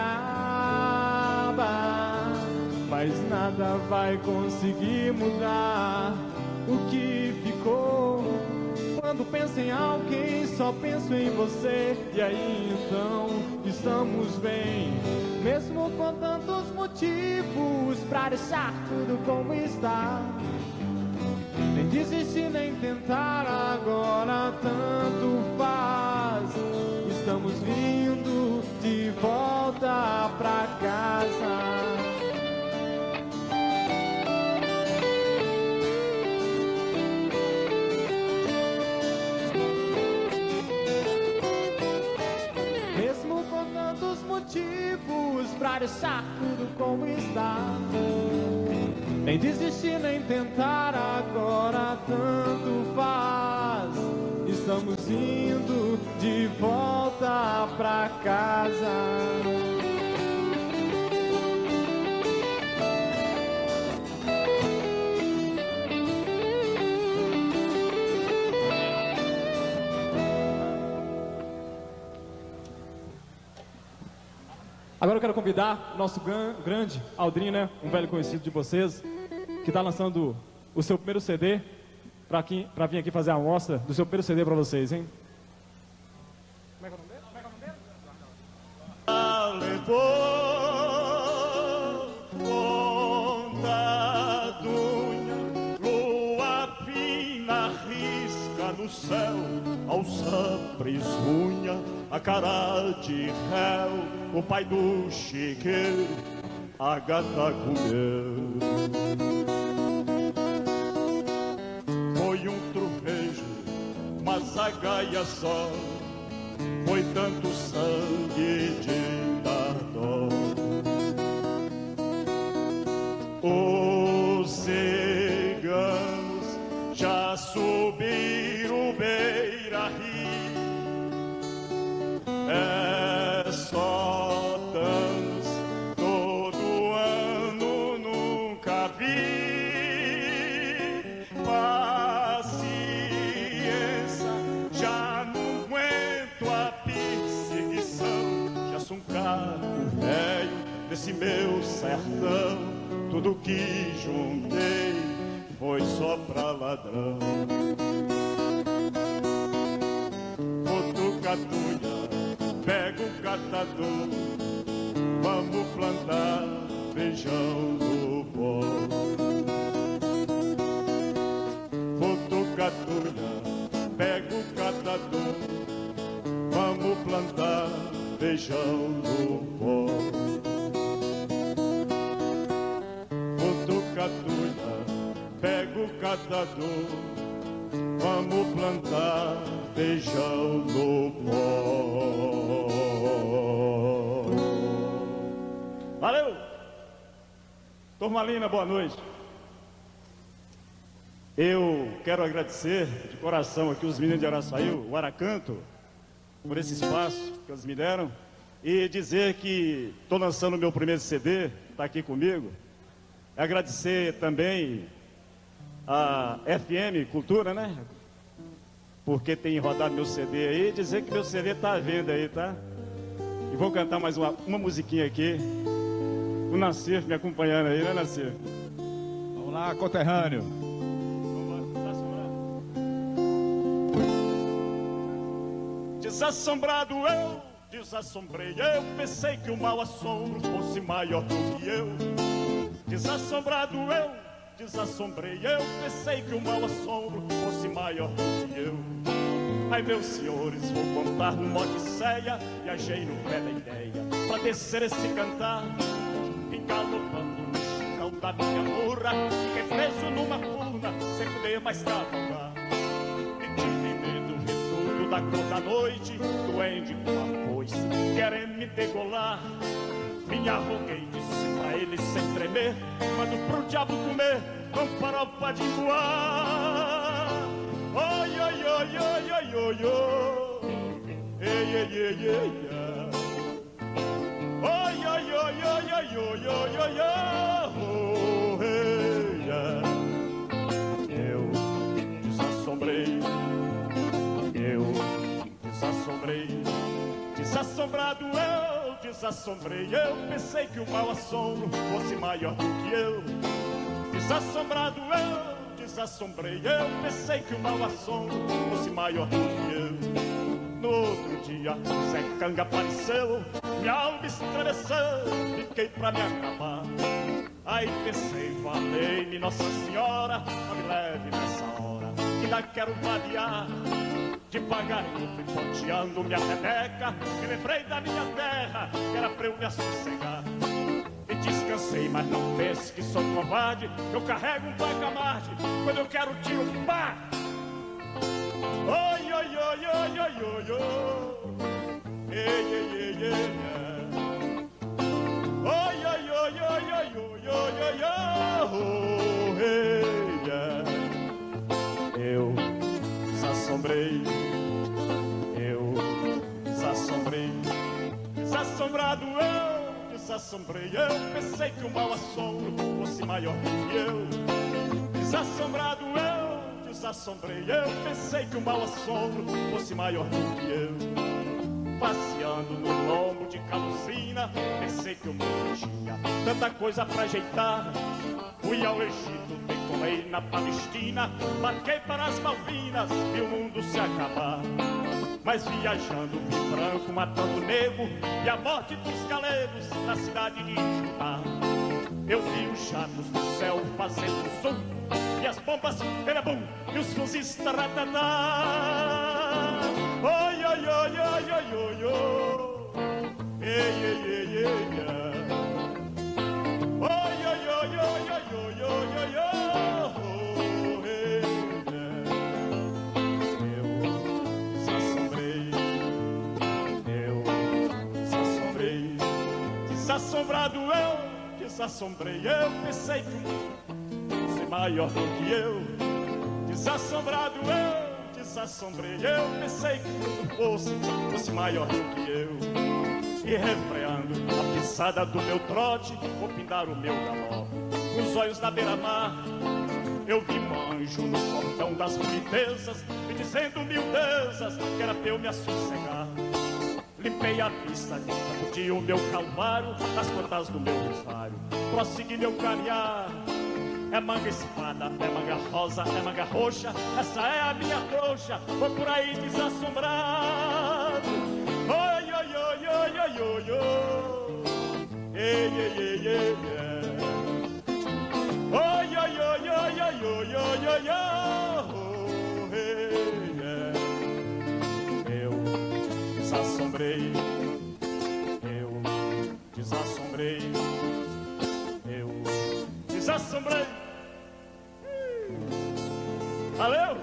acaba. Mas nada vai conseguir mudar o que ficou. Quando penso em alguém, só penso em você. E aí então estamos bem, mesmo com tantos motivos pra deixar tudo como está. Nem desistir, nem tentar, agora tanto faz. Estamos vindo de volta pra casa. Motivos pra deixar tudo como está. Nem desistir, nem tentar, agora tanto faz. Estamos indo de volta pra casa. Agora eu quero convidar nosso gran, grande Aldrinho, né, um velho conhecido de vocês, que está lançando o seu primeiro C D, para vir aqui fazer a amostra do seu primeiro C D para vocês, hein? Como é que é o nome dele? Como é que é o nome dele? Levou contadunha, lua fina risca no céu, alça prisunha, a cara de réu, o pai do chiqueiro, a gata comeu. Foi um truvejo, mas a gaia só, foi tanto sangue de dar dó. Os ciganos já subiram o beira-rio, é só danos, todo ano nunca vi. Paciência, já não aguento a perseguição, já sou um carro velho desse meu sertão, tudo que juntei foi só pra ladrão. Botucatuia, pega o catador, vamos plantar feijão no pó. Botucatuia, pega o catador, vamos plantar feijão no pó. Botucatuia, pega o catador, vamos plantar feijão no pó. Valeu! Turmalina, boa noite. Eu quero agradecer de coração aqui os meninos de Araçaí, o Aracanto, por esse espaço que eles me deram, e dizer que estou lançando o meu primeiro C D, está aqui comigo. Agradecer também a F M Cultura, né? Porque tem rodado meu C D aí, dizer que meu C D está à venda aí, tá? E vou cantar mais uma, uma musiquinha aqui. O Nassif me acompanhando aí, né, Nassif? Vamos lá, conterrâneo. Desassombrado eu, desassombrei eu, pensei que o mau assombro fosse maior do que eu. Desassombrado eu, desassombrei eu, pensei que o mau assombro fosse maior do que eu. Ai, meus senhores, vou contar numa odisseia, viajei no pé da ideia, pra descer esse cantar, engalopando no chicão da minha murra, fiquei preso numa furna, sem poder mais cavalgar. E tive medo, retudo da cor da noite, duende com a foice, querendo me degolar. Me arroguei, disse pra ele sem tremer, mando pro diabo comer, com farofa de voar. Oi, oi, oi, oi, oi, oi, oi, ei, ei, ei, ei, oi, oi, oi, oi, oi, oi, oi, oi, oi, eu desassombrei, eu desassombrei, desassombrado eu, desassombrei eu, pensei que o mau assombro fosse maior do que eu. Desassombrado eu, desassombrei eu, pensei que o mau assombro fosse maior do que eu. No outro dia, Zé Canga apareceu, minha alma estremeceu, fiquei pra me acabar. Aí pensei, valei-me Nossa Senhora, não me leve nessa hora, que ainda quero vadiar. Devagarinho fui ponteando minha rebeca, me lembrei da minha terra, que era pra eu me assossegar. E descansei, mas não pense que sou covarde, eu carrego um placa-marde, quando eu quero tiro, pá! Oi, oi, oi, oi, oi, oi, oi, ei, ei, ei, ei, oi, oi, oi, oi, oi, oi, oi, oi, oi, eu desassombrei, eu desassombrei, desassombrado eu, desassombrei eu, pensei que o mau assombro fosse maior do que eu. Desassombrado eu, desassombrei eu, pensei que o mau assombro fosse maior do que eu. Passeando no lombo de Calucina, pensei que o mundo tinha tanta coisa pra ajeitar. Fui ao Egito ver como Morei na Palestina, marquei para as Malvinas, vi o mundo se acabar. Mas viajando vi branco matando negro e a morte dos galegos na cidade de Judá. Eu vi os jatos do céu fazendo som e as bombas, erabum, e os fuzis taratadá. Oi, oi, oi, oi, oi, oi, oi. Ei, ei, ei, ei, ei. Oi, oi, oi, oi, oi, oi, oi, oi, oi. Eu desassombrei, eu desassombrei, desassombrado eu, desassombrei, eu pensei que o mundo fosse maior do que eu. Desassombrado eu, desassombrei, eu pensei que o mundo fosse, fosse maior do que eu. E refreando a pisada do meu trote, vou pindar o meu galope. Com os olhos na beira-mar, eu vi manjo no portão das bonitezas, me dizendo miudezas, que era pra eu me assossegar. Limpei a pista, sacudi o meu calvário, nas contas do meu rosário. Prossegui meu caminhar. É manga espada, é manga rosa, é manga roxa, essa é a minha trouxa, vou por aí desassombrado. Oi, oi, oi, oi, oi, oi, oi. Ei, ei, ei, ei, ei. Oi, oi, oi, oi, oi, oi, oi, oi, oi. Eu desassombrei, eu desassombrei, eu desassombrei. Valeu?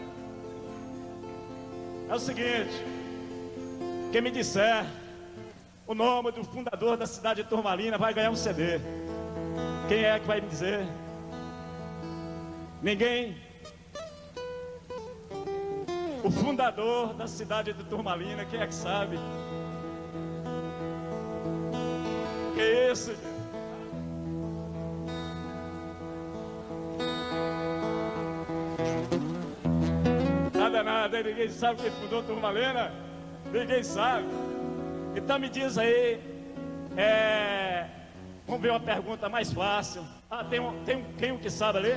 É o seguinte, quem me disser o nome do fundador da cidade de Turmalina vai ganhar um C D. Quem é que vai me dizer? Ninguém? O fundador da cidade de Turmalina, quem é que sabe? Que é isso, gente? Nada, nada, ninguém sabe quem fundou Turmalina? Ninguém sabe. Então me diz aí, é... vamos ver uma pergunta mais fácil. Ah, tem um, tem um, quem um que sabe ali?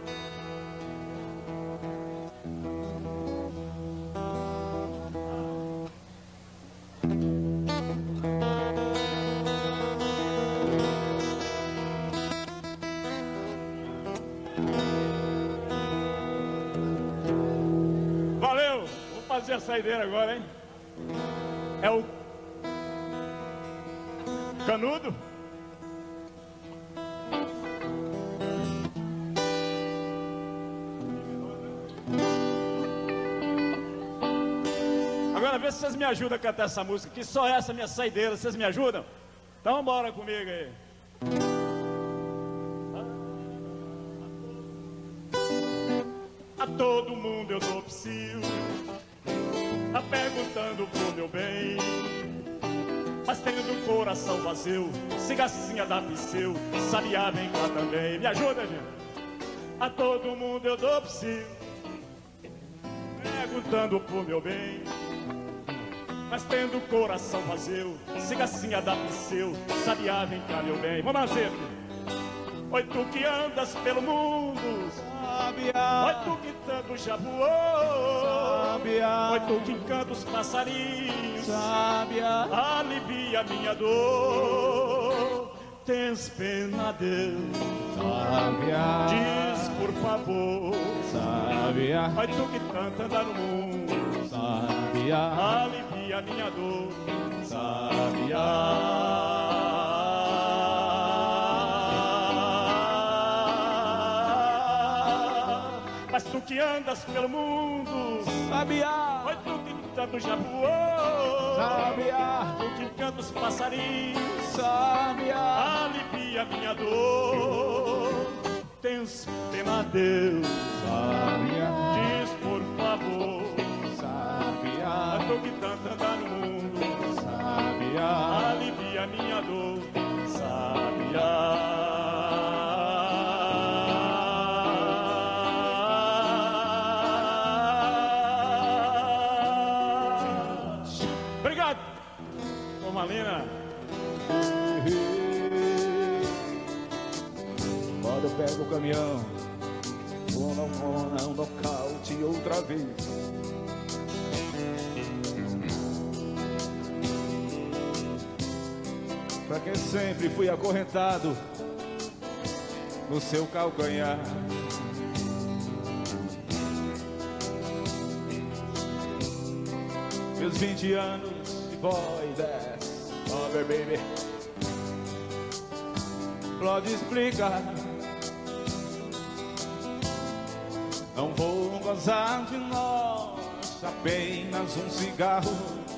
Valeu, vou fazer a saideira agora, hein? É o Canudo? Agora vê se vocês me ajudam a cantar essa música, que só essa minha saideira, vocês me ajudam? Então bora comigo aí. A todo mundo eu dou psil, tá perguntando pro meu bem, mas tendo um coração vazio, cigacinha da Psil, sabiá vem cá também. Me ajuda, gente. A todo mundo eu dou psil, perguntando pro meu bem, mas tendo um coração vazio, cigacinha da Psil, sabiá vem cá, meu bem. Vamos lá, gente. Oi, tu que andas pelo mundo, sabiá. Oi, tu que tanto já voou, sabiá. Oi, tu que encanta os passarinhos, sabiá. Alivia minha dor. Tens pena, Deus, sabiá. Diz por favor, sabiá. Oi, tu que tanto anda no mundo, sabiá. Alivia minha dor, sabiá. Mas tu que andas pelo mundo, sabiá. Oi, tu que tanto já voou, sabiá. Tu que canta os passarinhos, sabiá. Alivia minha dor. Tens pena, Deus, sabiá. Diz por favor, sabiá. Tu que tanto anda no mundo, sabiá. Alivia minha dor, sabiá. Turmalina. Bora, eu pego o caminhão. Não rola um nocaute outra vez. Pra quem sempre fui acorrentado no seu calcanhar. Meus vinte anos de boy dance, oh baby, pode explicar. Não vou gozar de nós, apenas um cigarro.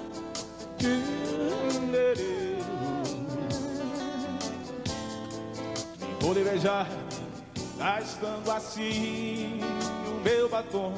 Vou lhe beijar, gastando assim o meu batom.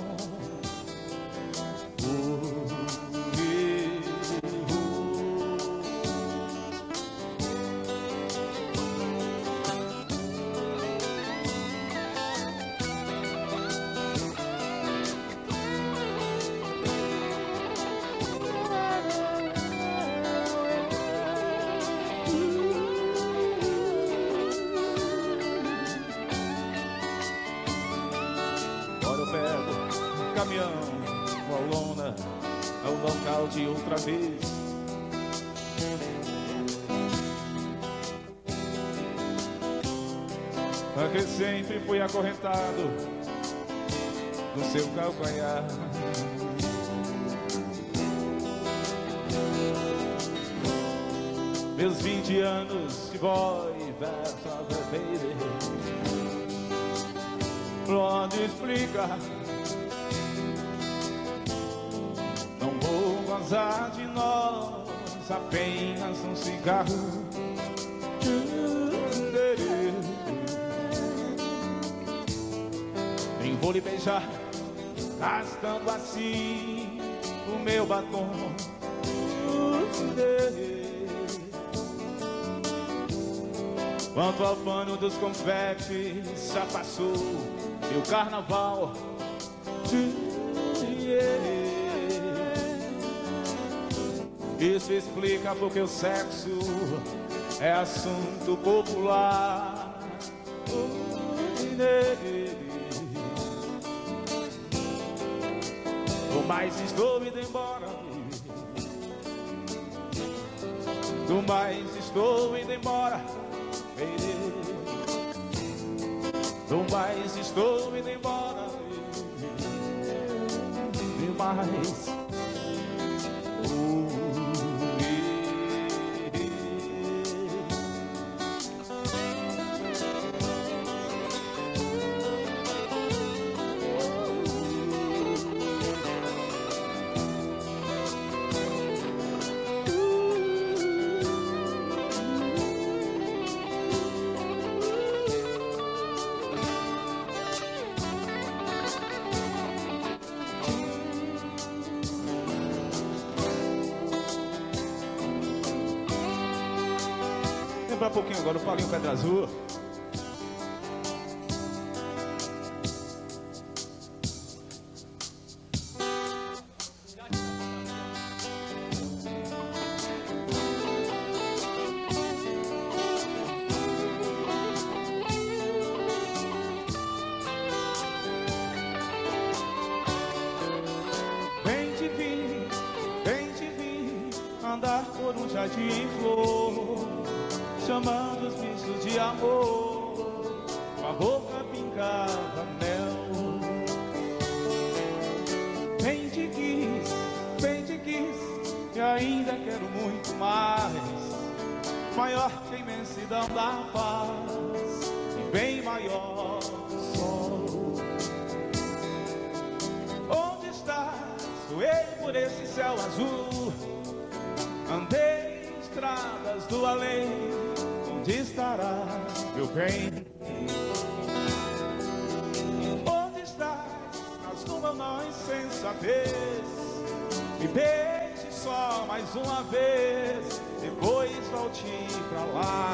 Caminhão, com a lona, ao nocaute outra vez. Porque sempre fui acorrentado no seu calcanhar. Meus vinte anos de boy, versa, baby, pode explicar. Gozar de nós, apenas um cigarro. Nem vou lhe beijar, gastando assim o meu batom. Quanto ao pano dos confetes, já passou meu carnaval. Isso explica porque o sexo é assunto popular. Do mais estou indo embora, do mais estou indo embora, do mais estou indo embora, do mais. Lembrar um pouquinho agora o Paulinho Pedra Azul. Vem te vir, vem te vir, andar por um jardim em flor, chamando os bichos de amor, com a boca pingada mel. Bem te quis, bem te quis, e ainda quero muito mais, maior que a imensidão da paz, e bem maior que o sol. Onde estás? Voei por esse céu azul, andei em estradas do além. Onde estará, meu bem? Onde estás? Nas nuvens não insensatez. Me beije só mais uma vez, depois volte pra lá.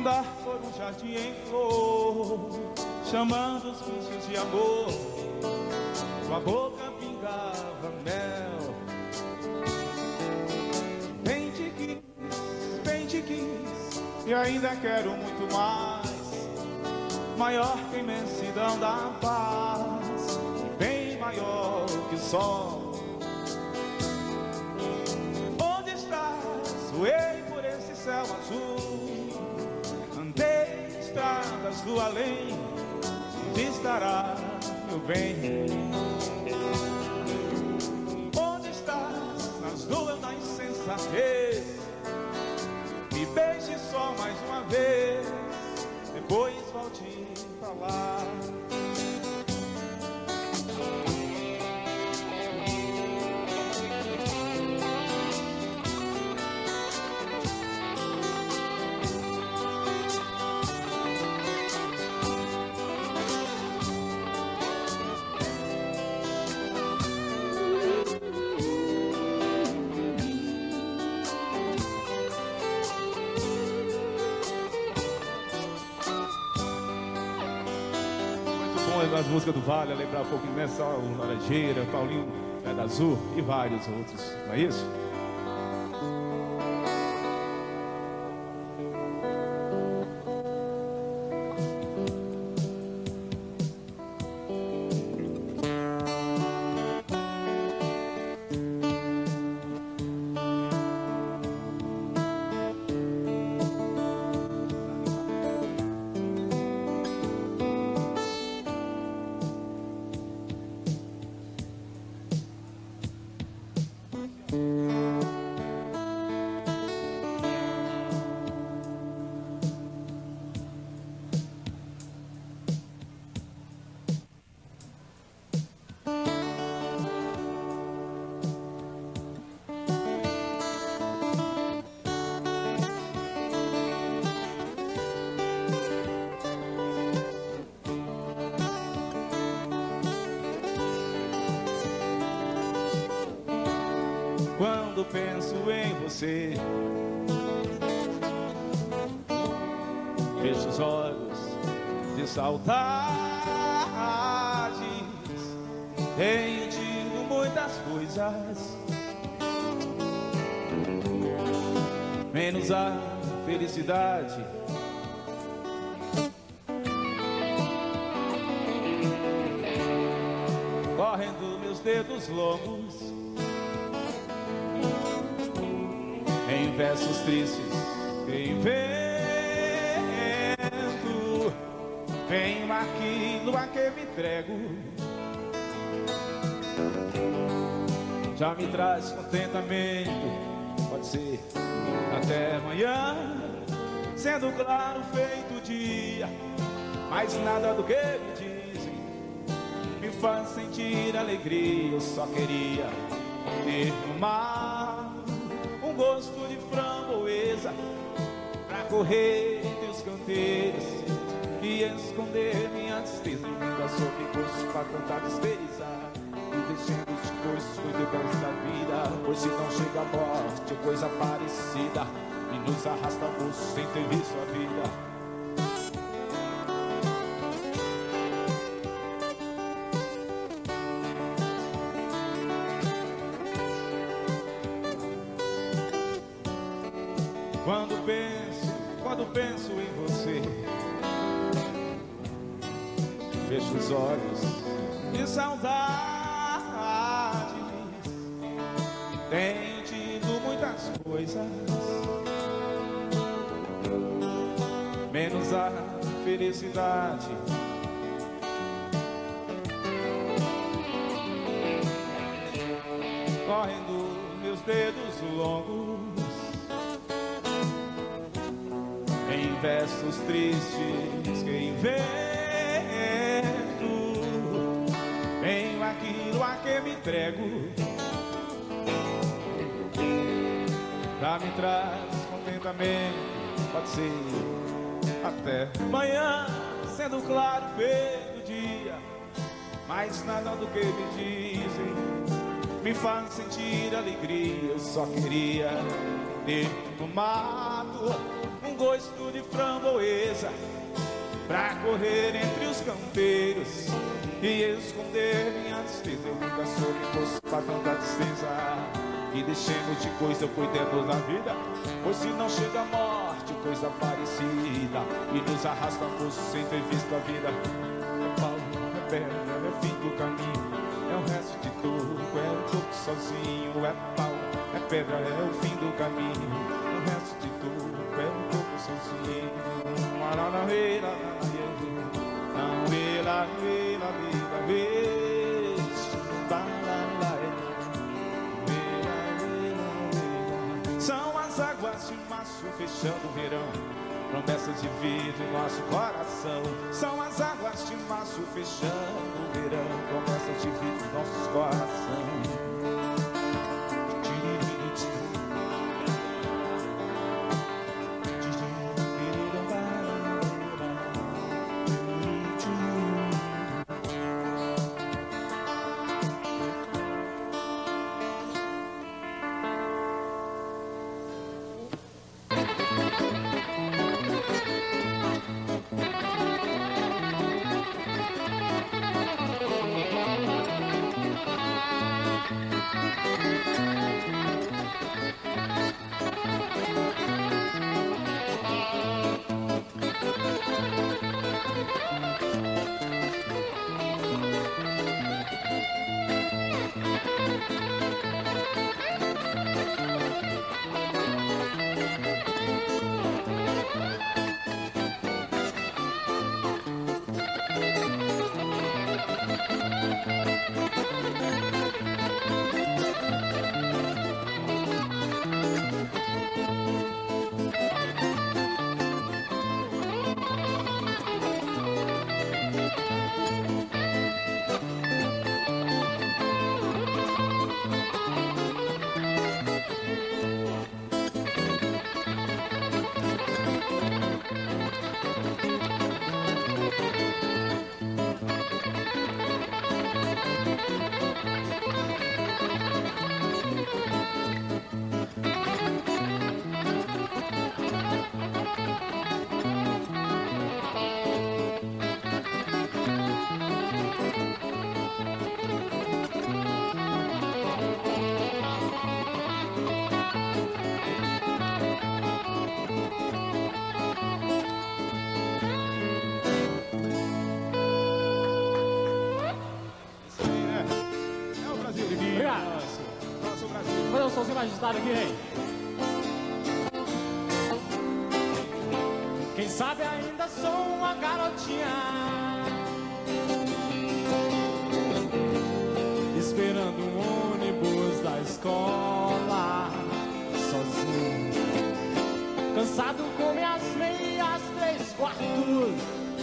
andar por um jardim em flor, chamando os bichos de amor. Sua boca pingava mel. Bem te quis, bem te quis, e ainda quero muito mais. Maior que a imensidão da paz, bem maior que o sol. Onde estás? Voei por esse céu azul, andei estradas do além. Onde estará, meu bem? Onde estás? Nas nuvens da insensatez. Me beije só mais uma vez, depois volte pra lá. As músicas do Vale, lembrar um pouquinho nessa, o Laranjeira, Paulinho é, da Azul e vários outros, não é isso? Quando penso em você, fecho os olhos de saudades. Tenho tido muitas coisas, menos a felicidade. Correndo meus dedos longos em versos tristes, em vento. Venho aquilo a que me entrego, já me traz contentamento. Pode ser até amanhã, sendo claro feito o dia, mas nada do que me dizem me faz sentir alegria. Eu só queria ter no mar um gosto de framboesa pra correr entre os canteiros e esconder minha tristeza. Nunca soube gosto pra tanta tristeza, e deixando os coisas cuidados da vida, pois se não chega a morte ou coisa parecida, e nos arrastamos sem ter visto a vida. Quando penso, quando penso em você, fecho os olhos de saudades. Tenho tido muitas coisas, menos a felicidade. Correndo meus dedos longos em versos tristes que invento. Venho aquilo a que me entrego, já me traz contentamento. Pode ser até amanhã, sendo claro feito dia, mas nada do que me dizem me faz sentir alegria. Eu só queria ter tomado um um gosto de framboesa, pra correr entre os campeiros e esconder minha tristeza. Eu nunca soube fosse pra tanta tristeza, que deixemos de coisa, cuidemos da vida, pois se não chega a morte, coisa parecida, e nos arrasta a força sem ter visto a vida. É pau, é pedra, é o fim do caminho, é o resto de tudo, é um pouco sozinho. É pau, é pedra, é o fim do caminho, é o resto de tudo, é um pouco sozinho. Maranaveira, não vela, vela, vela, vela, são as águas de março fechando o verão, promessas de vida em nosso coração. São as águas de março fechando o verão, promessas de vida em nossos corações. Agitado aqui, hein? Quem sabe ainda sou uma garotinha esperando um ônibus da escola, sozinho, cansado com minhas meias três quartos,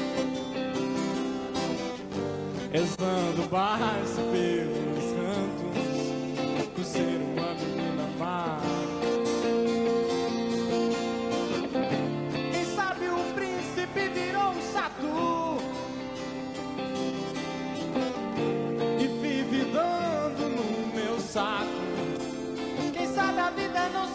rezando baixo pelos cantos do ser uma menina má. Quem sabe o príncipe virou um chato e vive dando no meu saco. Quem sabe a vida é não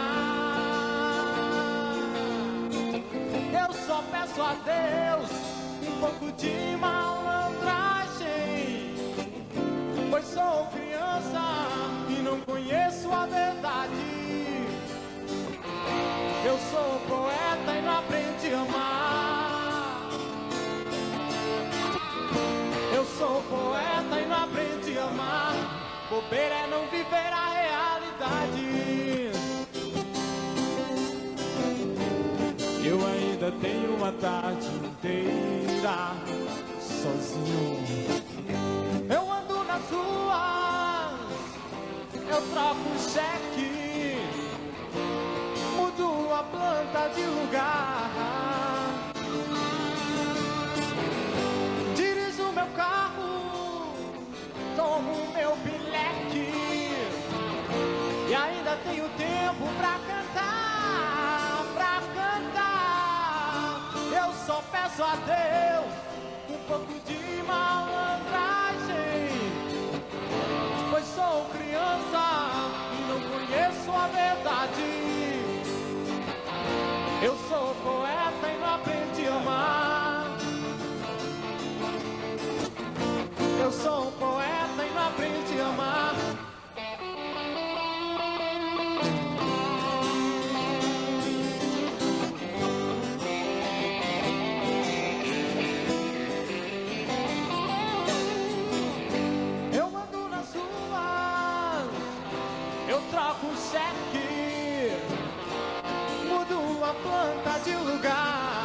sonhar. Eu só peço a Deus um pouco de malandragem, pois sou criança e não conheço a verdade. Eu sou poeta e não aprendi a amar. Eu sou poeta e não aprendi a amar. Bobeira é não viver a realidade. Eu ainda tenho uma tarde inteira sozinho. Eu ando nas ruas, eu troco cheque, mudo a planta de lugar, dirijo meu carro, tomo meu bilhete e ainda tenho tempo pra cantar, pra cantar. Eu só peço a Deus um pouco de malandragem, pois sou criança e não conheço a verdade. Eu sou cheque, mudo a planta de lugar,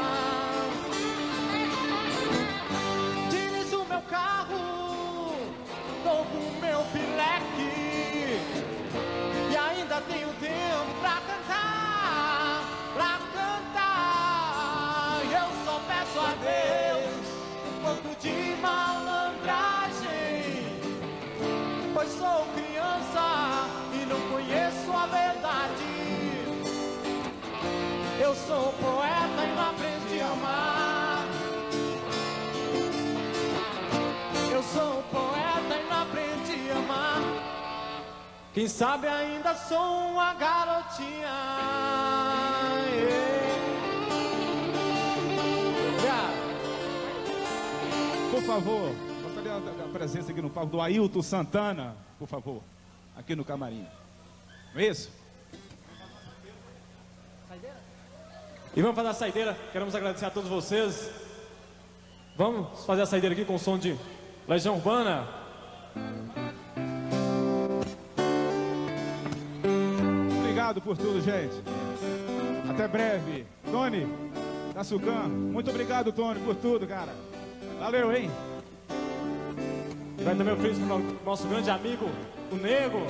dirijo meu carro, dou o meu pileque, e ainda tenho tempo pra cantar, pra cantar. E eu só peço a Deus um pouco de malandragem, pois sou criança e não conheço a verdade. Eu sou poeta e não aprendi a amar. Eu sou poeta e não aprendi a amar. Quem sabe ainda sou uma garotinha. Obrigado. Por favor, gostaria da presença aqui no palco do Ailton Santana, por favor, aqui no camarim. Não é isso? E vamos fazer a saideira. Queremos agradecer a todos vocês. Vamos fazer a saideira aqui com o som de Legião Urbana. Obrigado por tudo, gente. Até breve. Tony, da Sucan, muito obrigado, Tony, por tudo, cara. Valeu, hein? Vai também oferecer para o nosso grande amigo, o Nego.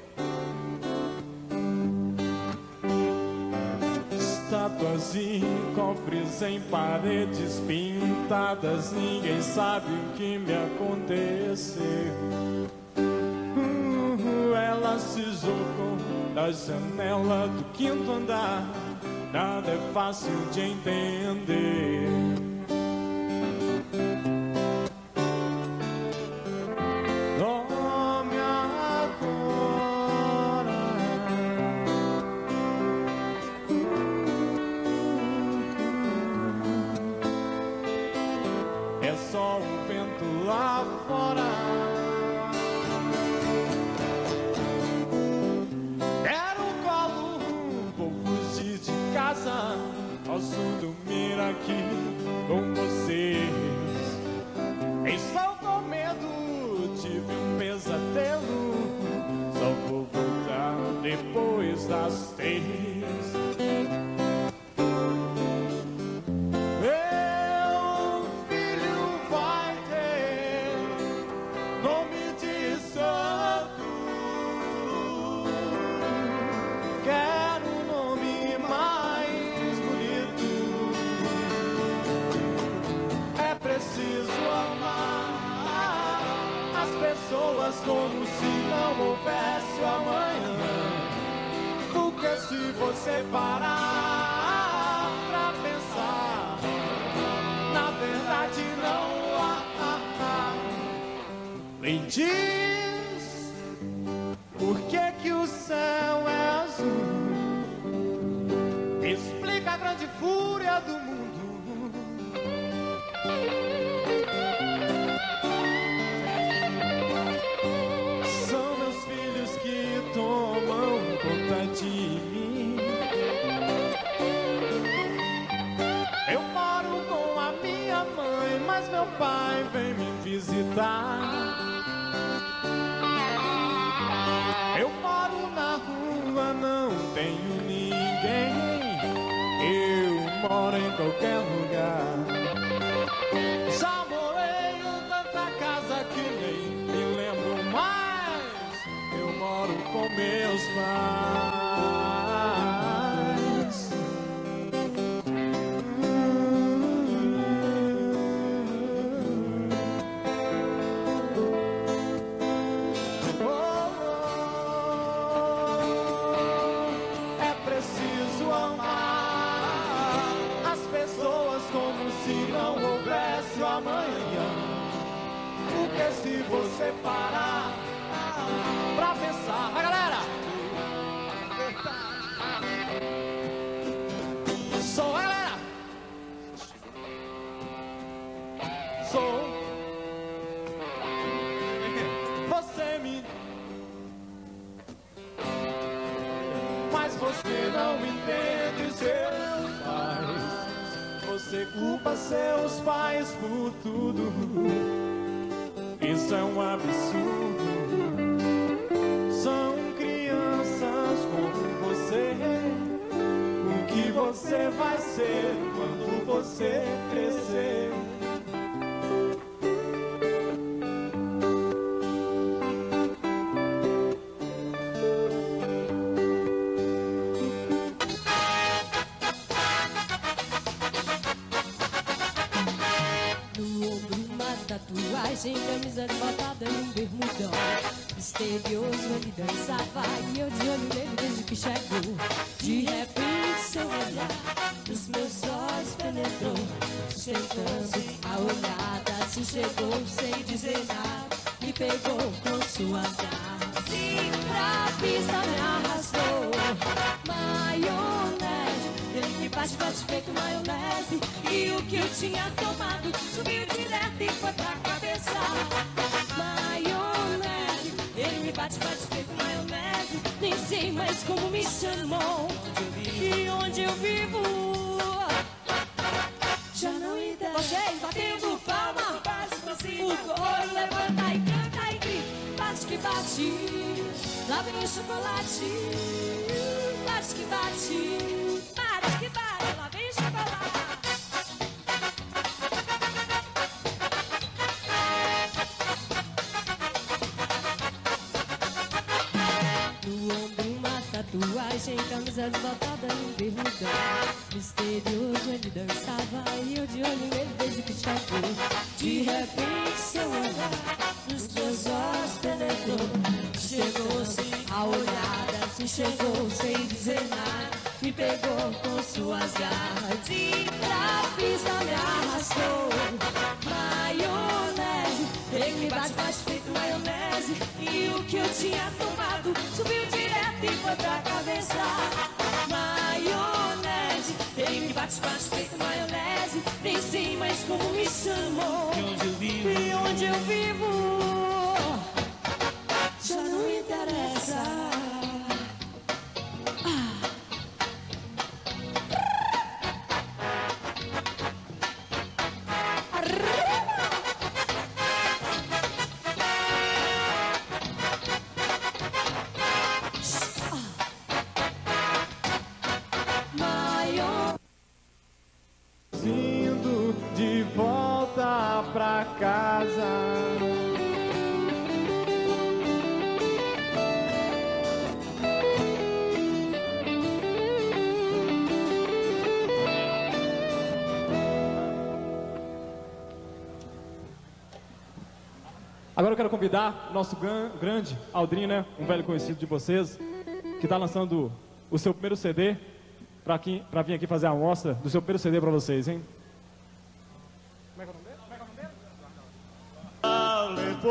Estátuas e cofres em paredes pintadas, ninguém sabe o que me aconteceu. Uh, ela se jogou da janela do quinto andar, nada é fácil de entender. Posso dormir aqui com vocês. Estou com medo, tive um pesadelo. Só vou voltar depois das três. Meu filho vai ter nome de santo. Quero um nome mais bonito. É preciso amar as pessoas como se não houvesse amanhã. Porque se você parar pra pensar, na verdade não há. Me diz por que que o céu é azul. Explica a grande fúria do mundo. São meus filhos que tomam conta de mim. Eu moro com a minha mãe, mas meu pai vem me visitar. Eu moro na rua, não tenho ninguém. Eu moro em qualquer lugar. Já morei em tanta casa que nem me lembro mais. Eu moro com meus pais. Oh, oh, é preciso amar as pessoas como se não houvesse amanhã. Porque se você parar pra pensar, vai galera! Sou a galera! Sou. Você me. Mas você não entende seus pais. Você culpa seus pais por tudo. Isso é um absurdo. São crianças ser quando você crescer. Tatuagem, camisa de botada e um bermudão. Misterioso ele dançava e eu de olho nele desde que chegou. De repente seu olhar nos meus olhos penetrou, sustentando a olhada, se chegou sem dizer nada, me pegou com suas garras e pra pista me arrastou. Maionese, ele que bate, bate feito maionese, e o que eu tinha tomado subiu direto e foi pra cabeça. Maionese, ele me bate, bate feito maionese, nem sei mais como me chamou e onde eu vivo. Já não interessa. Vocês batendo palma, o coro levanta e canta e grita. Bate que bate, lá vem o chocolate. Bate que bate, bate que bate, lá vem o chocolate. Tatuagem, camisa desbotada e um bermudão. Misterioso ele dançava e eu de olho nele desde que chegou. De repente seu olhar nos meus olhos penetrou, chegou-se a olhada, se chegou sem dizer nada, me pegou com suas garras e pra pista me arrastou. Maionese, ele me bate, bate feito maionese, e o que eu tinha tomado subiu direto e foi pra cabeça. Maionese, ele me bate, bate feito maionese, nem sei mais como me chamou e onde eu vivo, e onde eu vivo. Já não interessa. Ah. Indo de volta pra casa. Agora eu quero convidar nosso gran- grande Aldrinho, né, um velho conhecido de vocês, que está lançando o seu primeiro C D, para vir aqui fazer a amostra do seu primeiro C D para vocês, hein? Como é que é o nome dele? Como é que é o nome dele?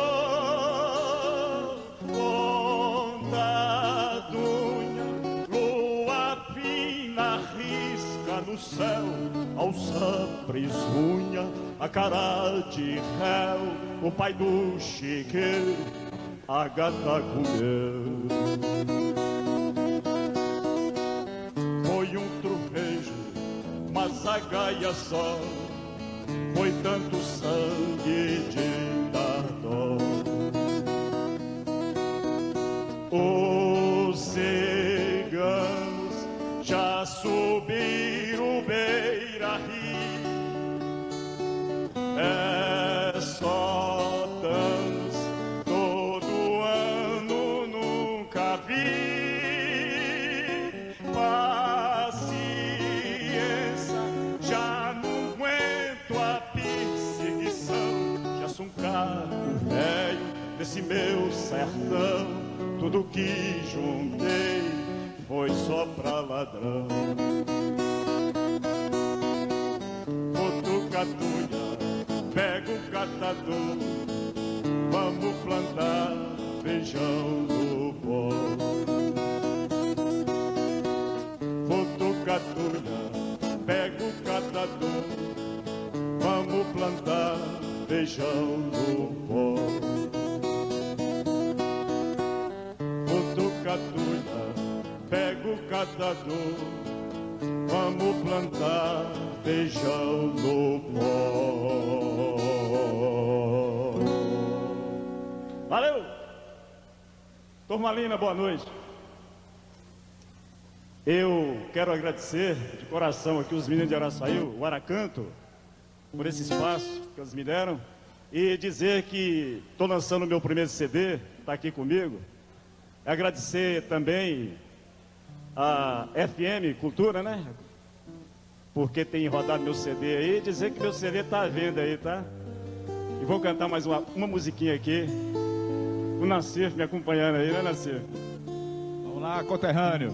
Levou contadunha, lua fina risca no céu, alça prisunha, a cara de réu, o pai do chiqueiro, a gata comeu. Foi um truvejo, mas a gaia só, foi tanto sangue de dar dó. Os ciganos já subiram o beira-rio, é só danos, todo ano nunca vi. Paciência, já não aguento a perseguição, já sou um carro velho desse meu sertão, tudo que juntei foi só pra ladrão. Botucatuia, pega o catador, vamos plantar feijão no pó. Botucatuia, pega o catador, vamos plantar feijão no pó. Botucatuia, pega o catador, vamos plantar feijão no pó. Valeu! Turmalina, boa noite. Eu quero agradecer de coração aqui os meninos de Araçuaí, o Aracanto, por esse espaço que eles me deram. E dizer que estou lançando o meu primeiro C D, está aqui comigo. Agradecer também a F M Cultura, né? Porque tem rodado meu C D aí. Dizer que meu C D está à venda aí, tá? E vou cantar mais uma, uma musiquinha aqui. O Nassif me acompanhando aí, né, Nassif? Vamos lá, conterrâneo.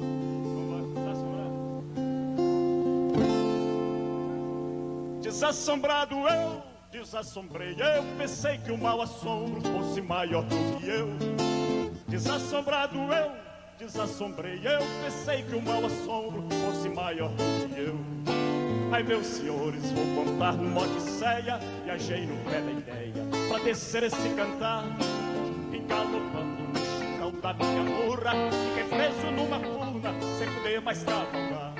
Desassombrado eu, desassombrei eu, pensei que o mau assombro fosse maior do que eu. Desassombrado eu, desassombrei eu, pensei que o mau assombro fosse maior do que eu. Ai, meus senhores, vou contar numa odisseia, viajei no pé da ideia, pra descer esse cantar, engalopando no chicão da minha murra, fiquei preso numa furna, sem poder mais cavalgar.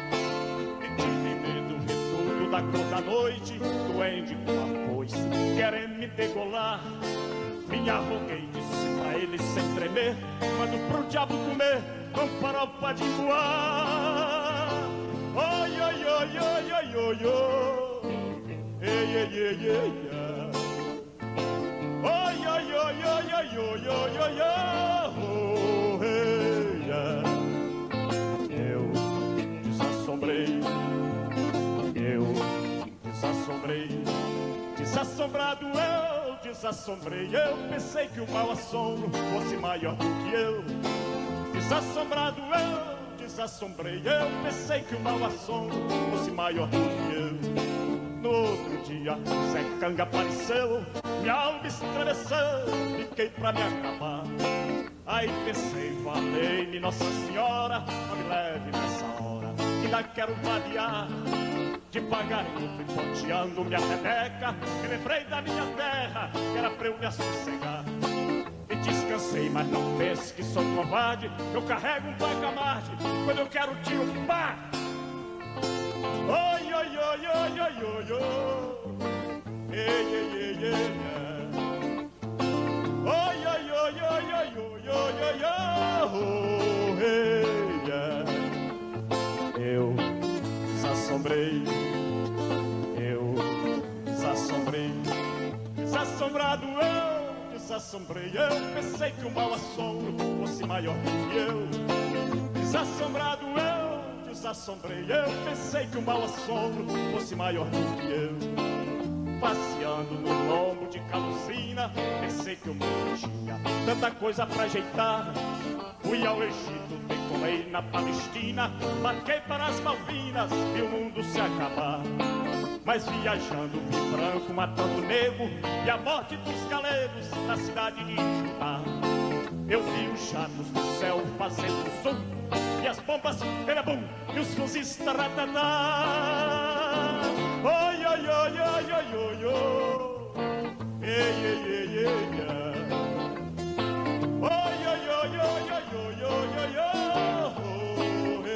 Da cor da noite, duende com a foice, querem me degolar. Me arroguei, disse pra eles sem tremer, mando pro diabo comer, com farofa de voar. Oi, oi, oi, oi, oi, oi, oi, ei, ei, ei, ei, oi, oi, oi, oi, oi, oi, oi, oi, oi, eu desassombrei. Eu desassombrei, desassombrado eu, desassombrei eu, pensei que o mau assombro fosse maior do que eu. Desassombrado eu, desassombrei eu, pensei que o mau assombro fosse maior do que eu. No outro dia, Zé Canga apareceu, minha alma estremeceu, fiquei pra me acabar. Aí pensei, valei-me Nossa Senhora, não me leve nessa hora, que ainda quero variar. Devagarinho fui ponteando minha rebeca, me lembrei da minha terra, que era pra eu me assossegar. E descansei, mas não pense que sou covarde, eu carrego um bacamarte, quando eu quero tiro, pá! Oi, oi, oi, oi, oi, oi, oi, ei, ei, ei, ei, oi, oi, oi, oi, oi, oi, oi, oi, oi, eu desassombrei, eu desassombrei, desassombrado eu, desassombrei eu, pensei que o mau assombro fosse maior do que eu. Desassombrado eu, desassombrei eu, pensei que o mau assombro fosse maior do que eu. Passeando no lombo de Calucina, pensei que o mundo tinha tanta coisa pra ajeitar. Fui ao Egito, decolei na Palestina, marquei para as Malvinas, vi o mundo se acabar. Mas viajando vi branco matando negro e a morte dos galegos na cidade de Judá. Eu vi os jatos do céu fazendo zoom e as bombas bum e os fuzis taratadá. Oi, oi, oi, oi, oi, oi, oi, ei, ei, ei, ei, ei. Oi, oi, oi, oi, oi, oi, oi, oi,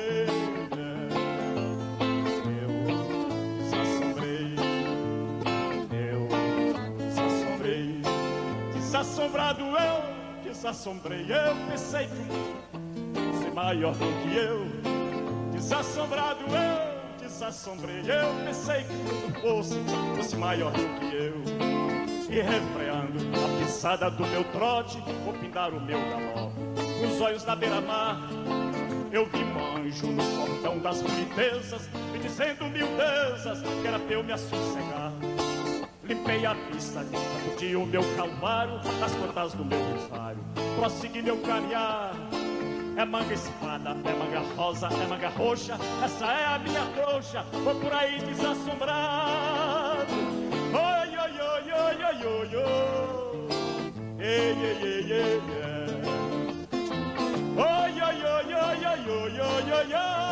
eu desassombrei, eu desassombrei, desassombrado eu, desassombrei eu, pensei que o mundo fosse maior do que eu. Desassombrado eu, desassombrei eu, pensei que o mundo fosse, fosse maior do que eu. E refreando a pisada do meu trote, vou pindar o meu galope. Os olhos na beira-mar, eu vi manjo no cordão das bonitezas, me dizendo miudezas, que era pra eu me assossegar. Limpei a pista, sacudi o meu calvário, as contas do meu rosário, prossegui meu caminhar. É manga espada, é manga rosa, é manga roxa, essa é a minha trouxa, vou por aí desassombrado. Oi, oi, oi, oi, oi, oi, oi, ei, ei, ei, ei, oi, oi, oi, oi, oi, oi, oi, oi,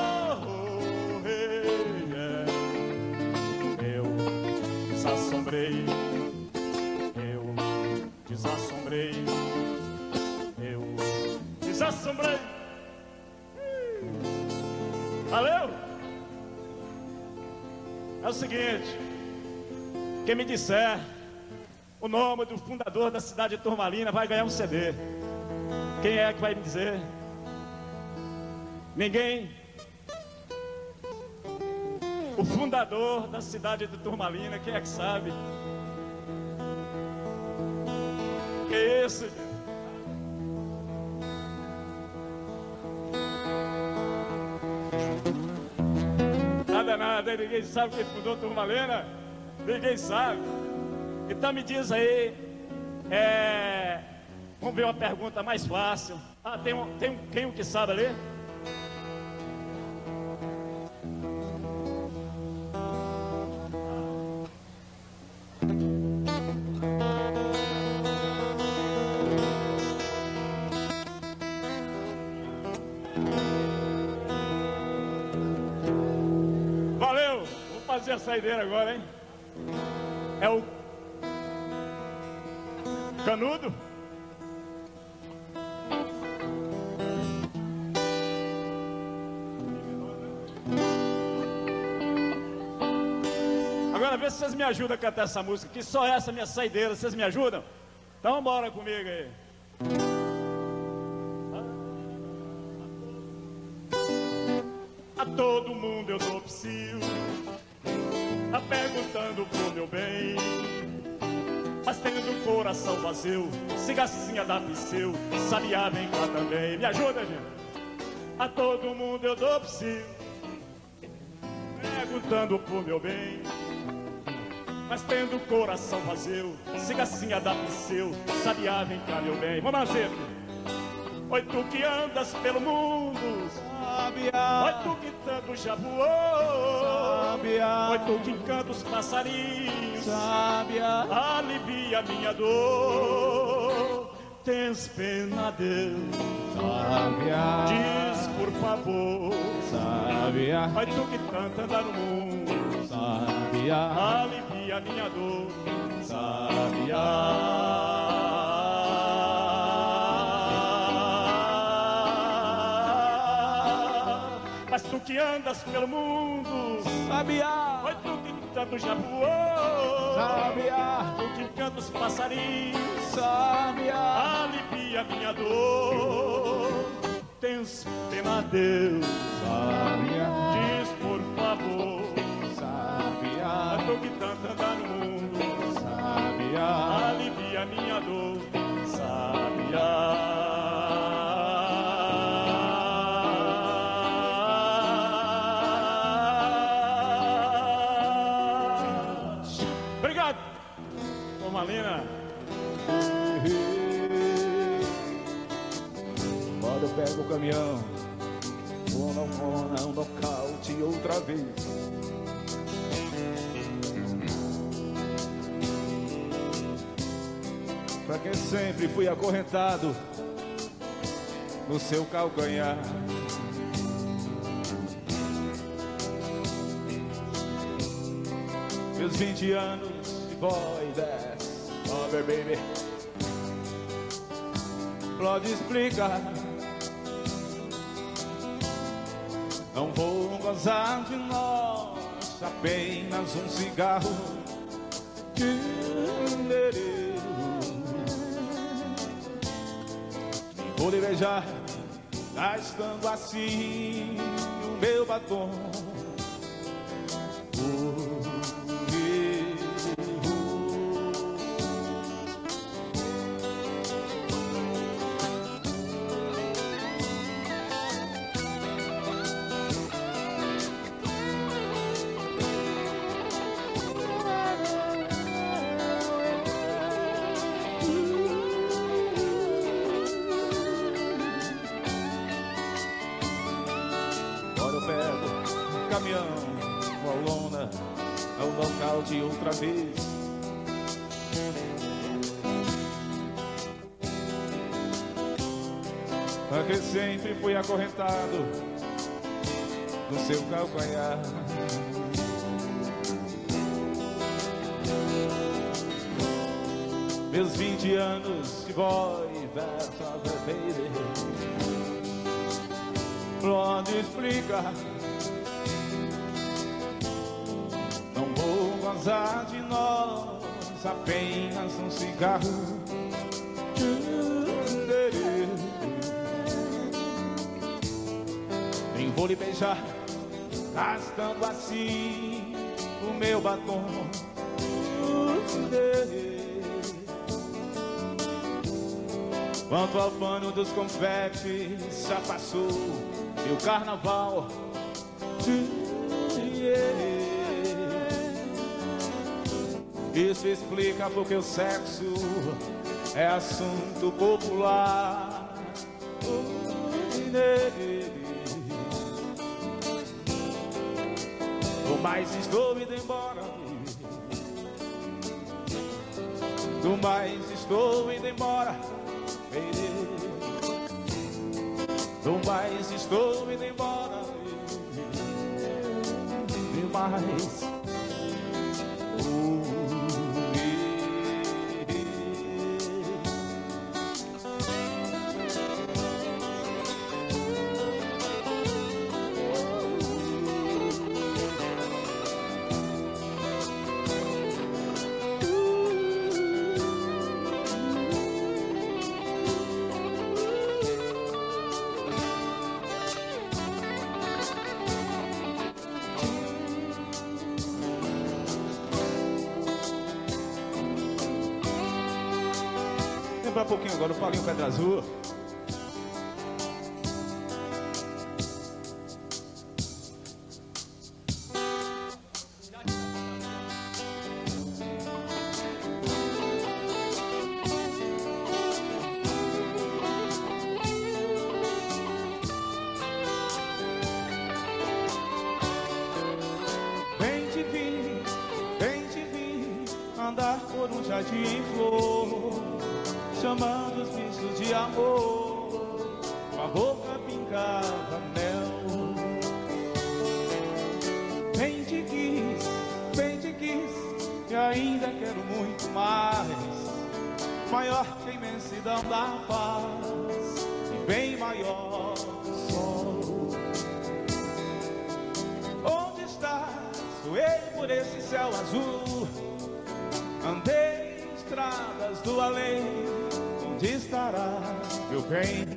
oi, eu desassombrei, eu desassombrei, eu desassombrei. Valeu? É o seguinte, quem me disser o nome do fundador da cidade de Turmalina vai ganhar um C D. Quem é que vai me dizer? Ninguém? o fundador da cidade de Turmalina, quem é que sabe? Que isso, gente? Nada, nada, ninguém sabe quem fundou Turmalina? Ninguém sabe. Então me diz aí, é... vamos ver uma pergunta mais fácil. Ah, tem um, tem um, quem um que sabe ali? Valeu, vou fazer a saideira agora, hein? É o Canudo? Agora vê se vocês me ajudam a cantar essa música, que só essa é minha saideira, vocês me ajudam? Então bora comigo aí. A todo mundo eu dou psil, a perguntando pro meu bem, mas tendo um coração vazio, cigacinha da Psil, sabiá vem cá também. Me ajuda, gente. A todo mundo eu dou psil, perguntando pro meu bem, mas tendo um coração vazio, cigacinha da Psil, sabiá vem cá, meu bem. Vamos lá, Zé. Oi, tu que andas pelo mundo, sabiá. Oi, tu que tanto já voou, sabiá. Oi, tu que encanta os passarinhos, sabiá. Alivia minha dor. Tens pena, Deus, sabiá. Diz por favor, sabiá. Oi, tu que tanto anda no mundo, sabiá. Alivia minha dor, sabiá. Mas tu que andas pelo mundo, sabiá. Oi, tu que tanto já voou, sabiá. Tu que canta os passarinhos, sabiá. Alivia minha dor. Tens pena, Deus, sabiá. Diz por favor, sabiá. Tu que tanto anda no mundo, sabiá. Alivia minha dor, sabiá. Turmalina. Quando eu pego o caminhão, vou não vou não nocaute outra vez. Pra quem sempre fui acorrentado no seu calcanhar. Meus vinte anos de boy dance, oh baby, pode explicar. Não vou gozar de nós, apenas um cigarro. Vou lhe beijar, gastando assim o meu batom. De outra vez. Porque sempre fui acorrentado no seu calcanhar. Meus vinte anos de boy versus baby, pode explicar. Gozar de nós, apenas um cigarro. Nem vou lhe beijar, gastando assim o meu batom. Quanto ao pano dos confetes, já passou e o carnaval. Isso explica porque o sexo é assunto popular. Do mais estou indo embora, do mais estou indo embora, do mais estou indo embora, do mais. Lembra um pouquinho agora o Paulinho Pedra Azul. Vem te vir, vem te vir, andar por um jardim em flor, chamando os bichos de amor, com a boca pingava mel. Bem te quis, bem te quis, e ainda quero muito mais, maior que a imensidão da paz, e bem maior que o sol. Onde estás? Voei por esse céu azul, andei em estradas do além. Onde estará, meu bem?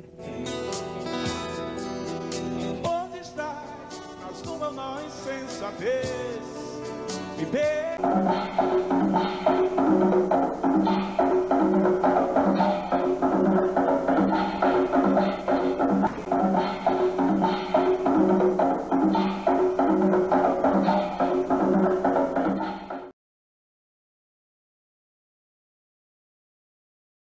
Onde estás? Nas nuvens não insensatez. Me dê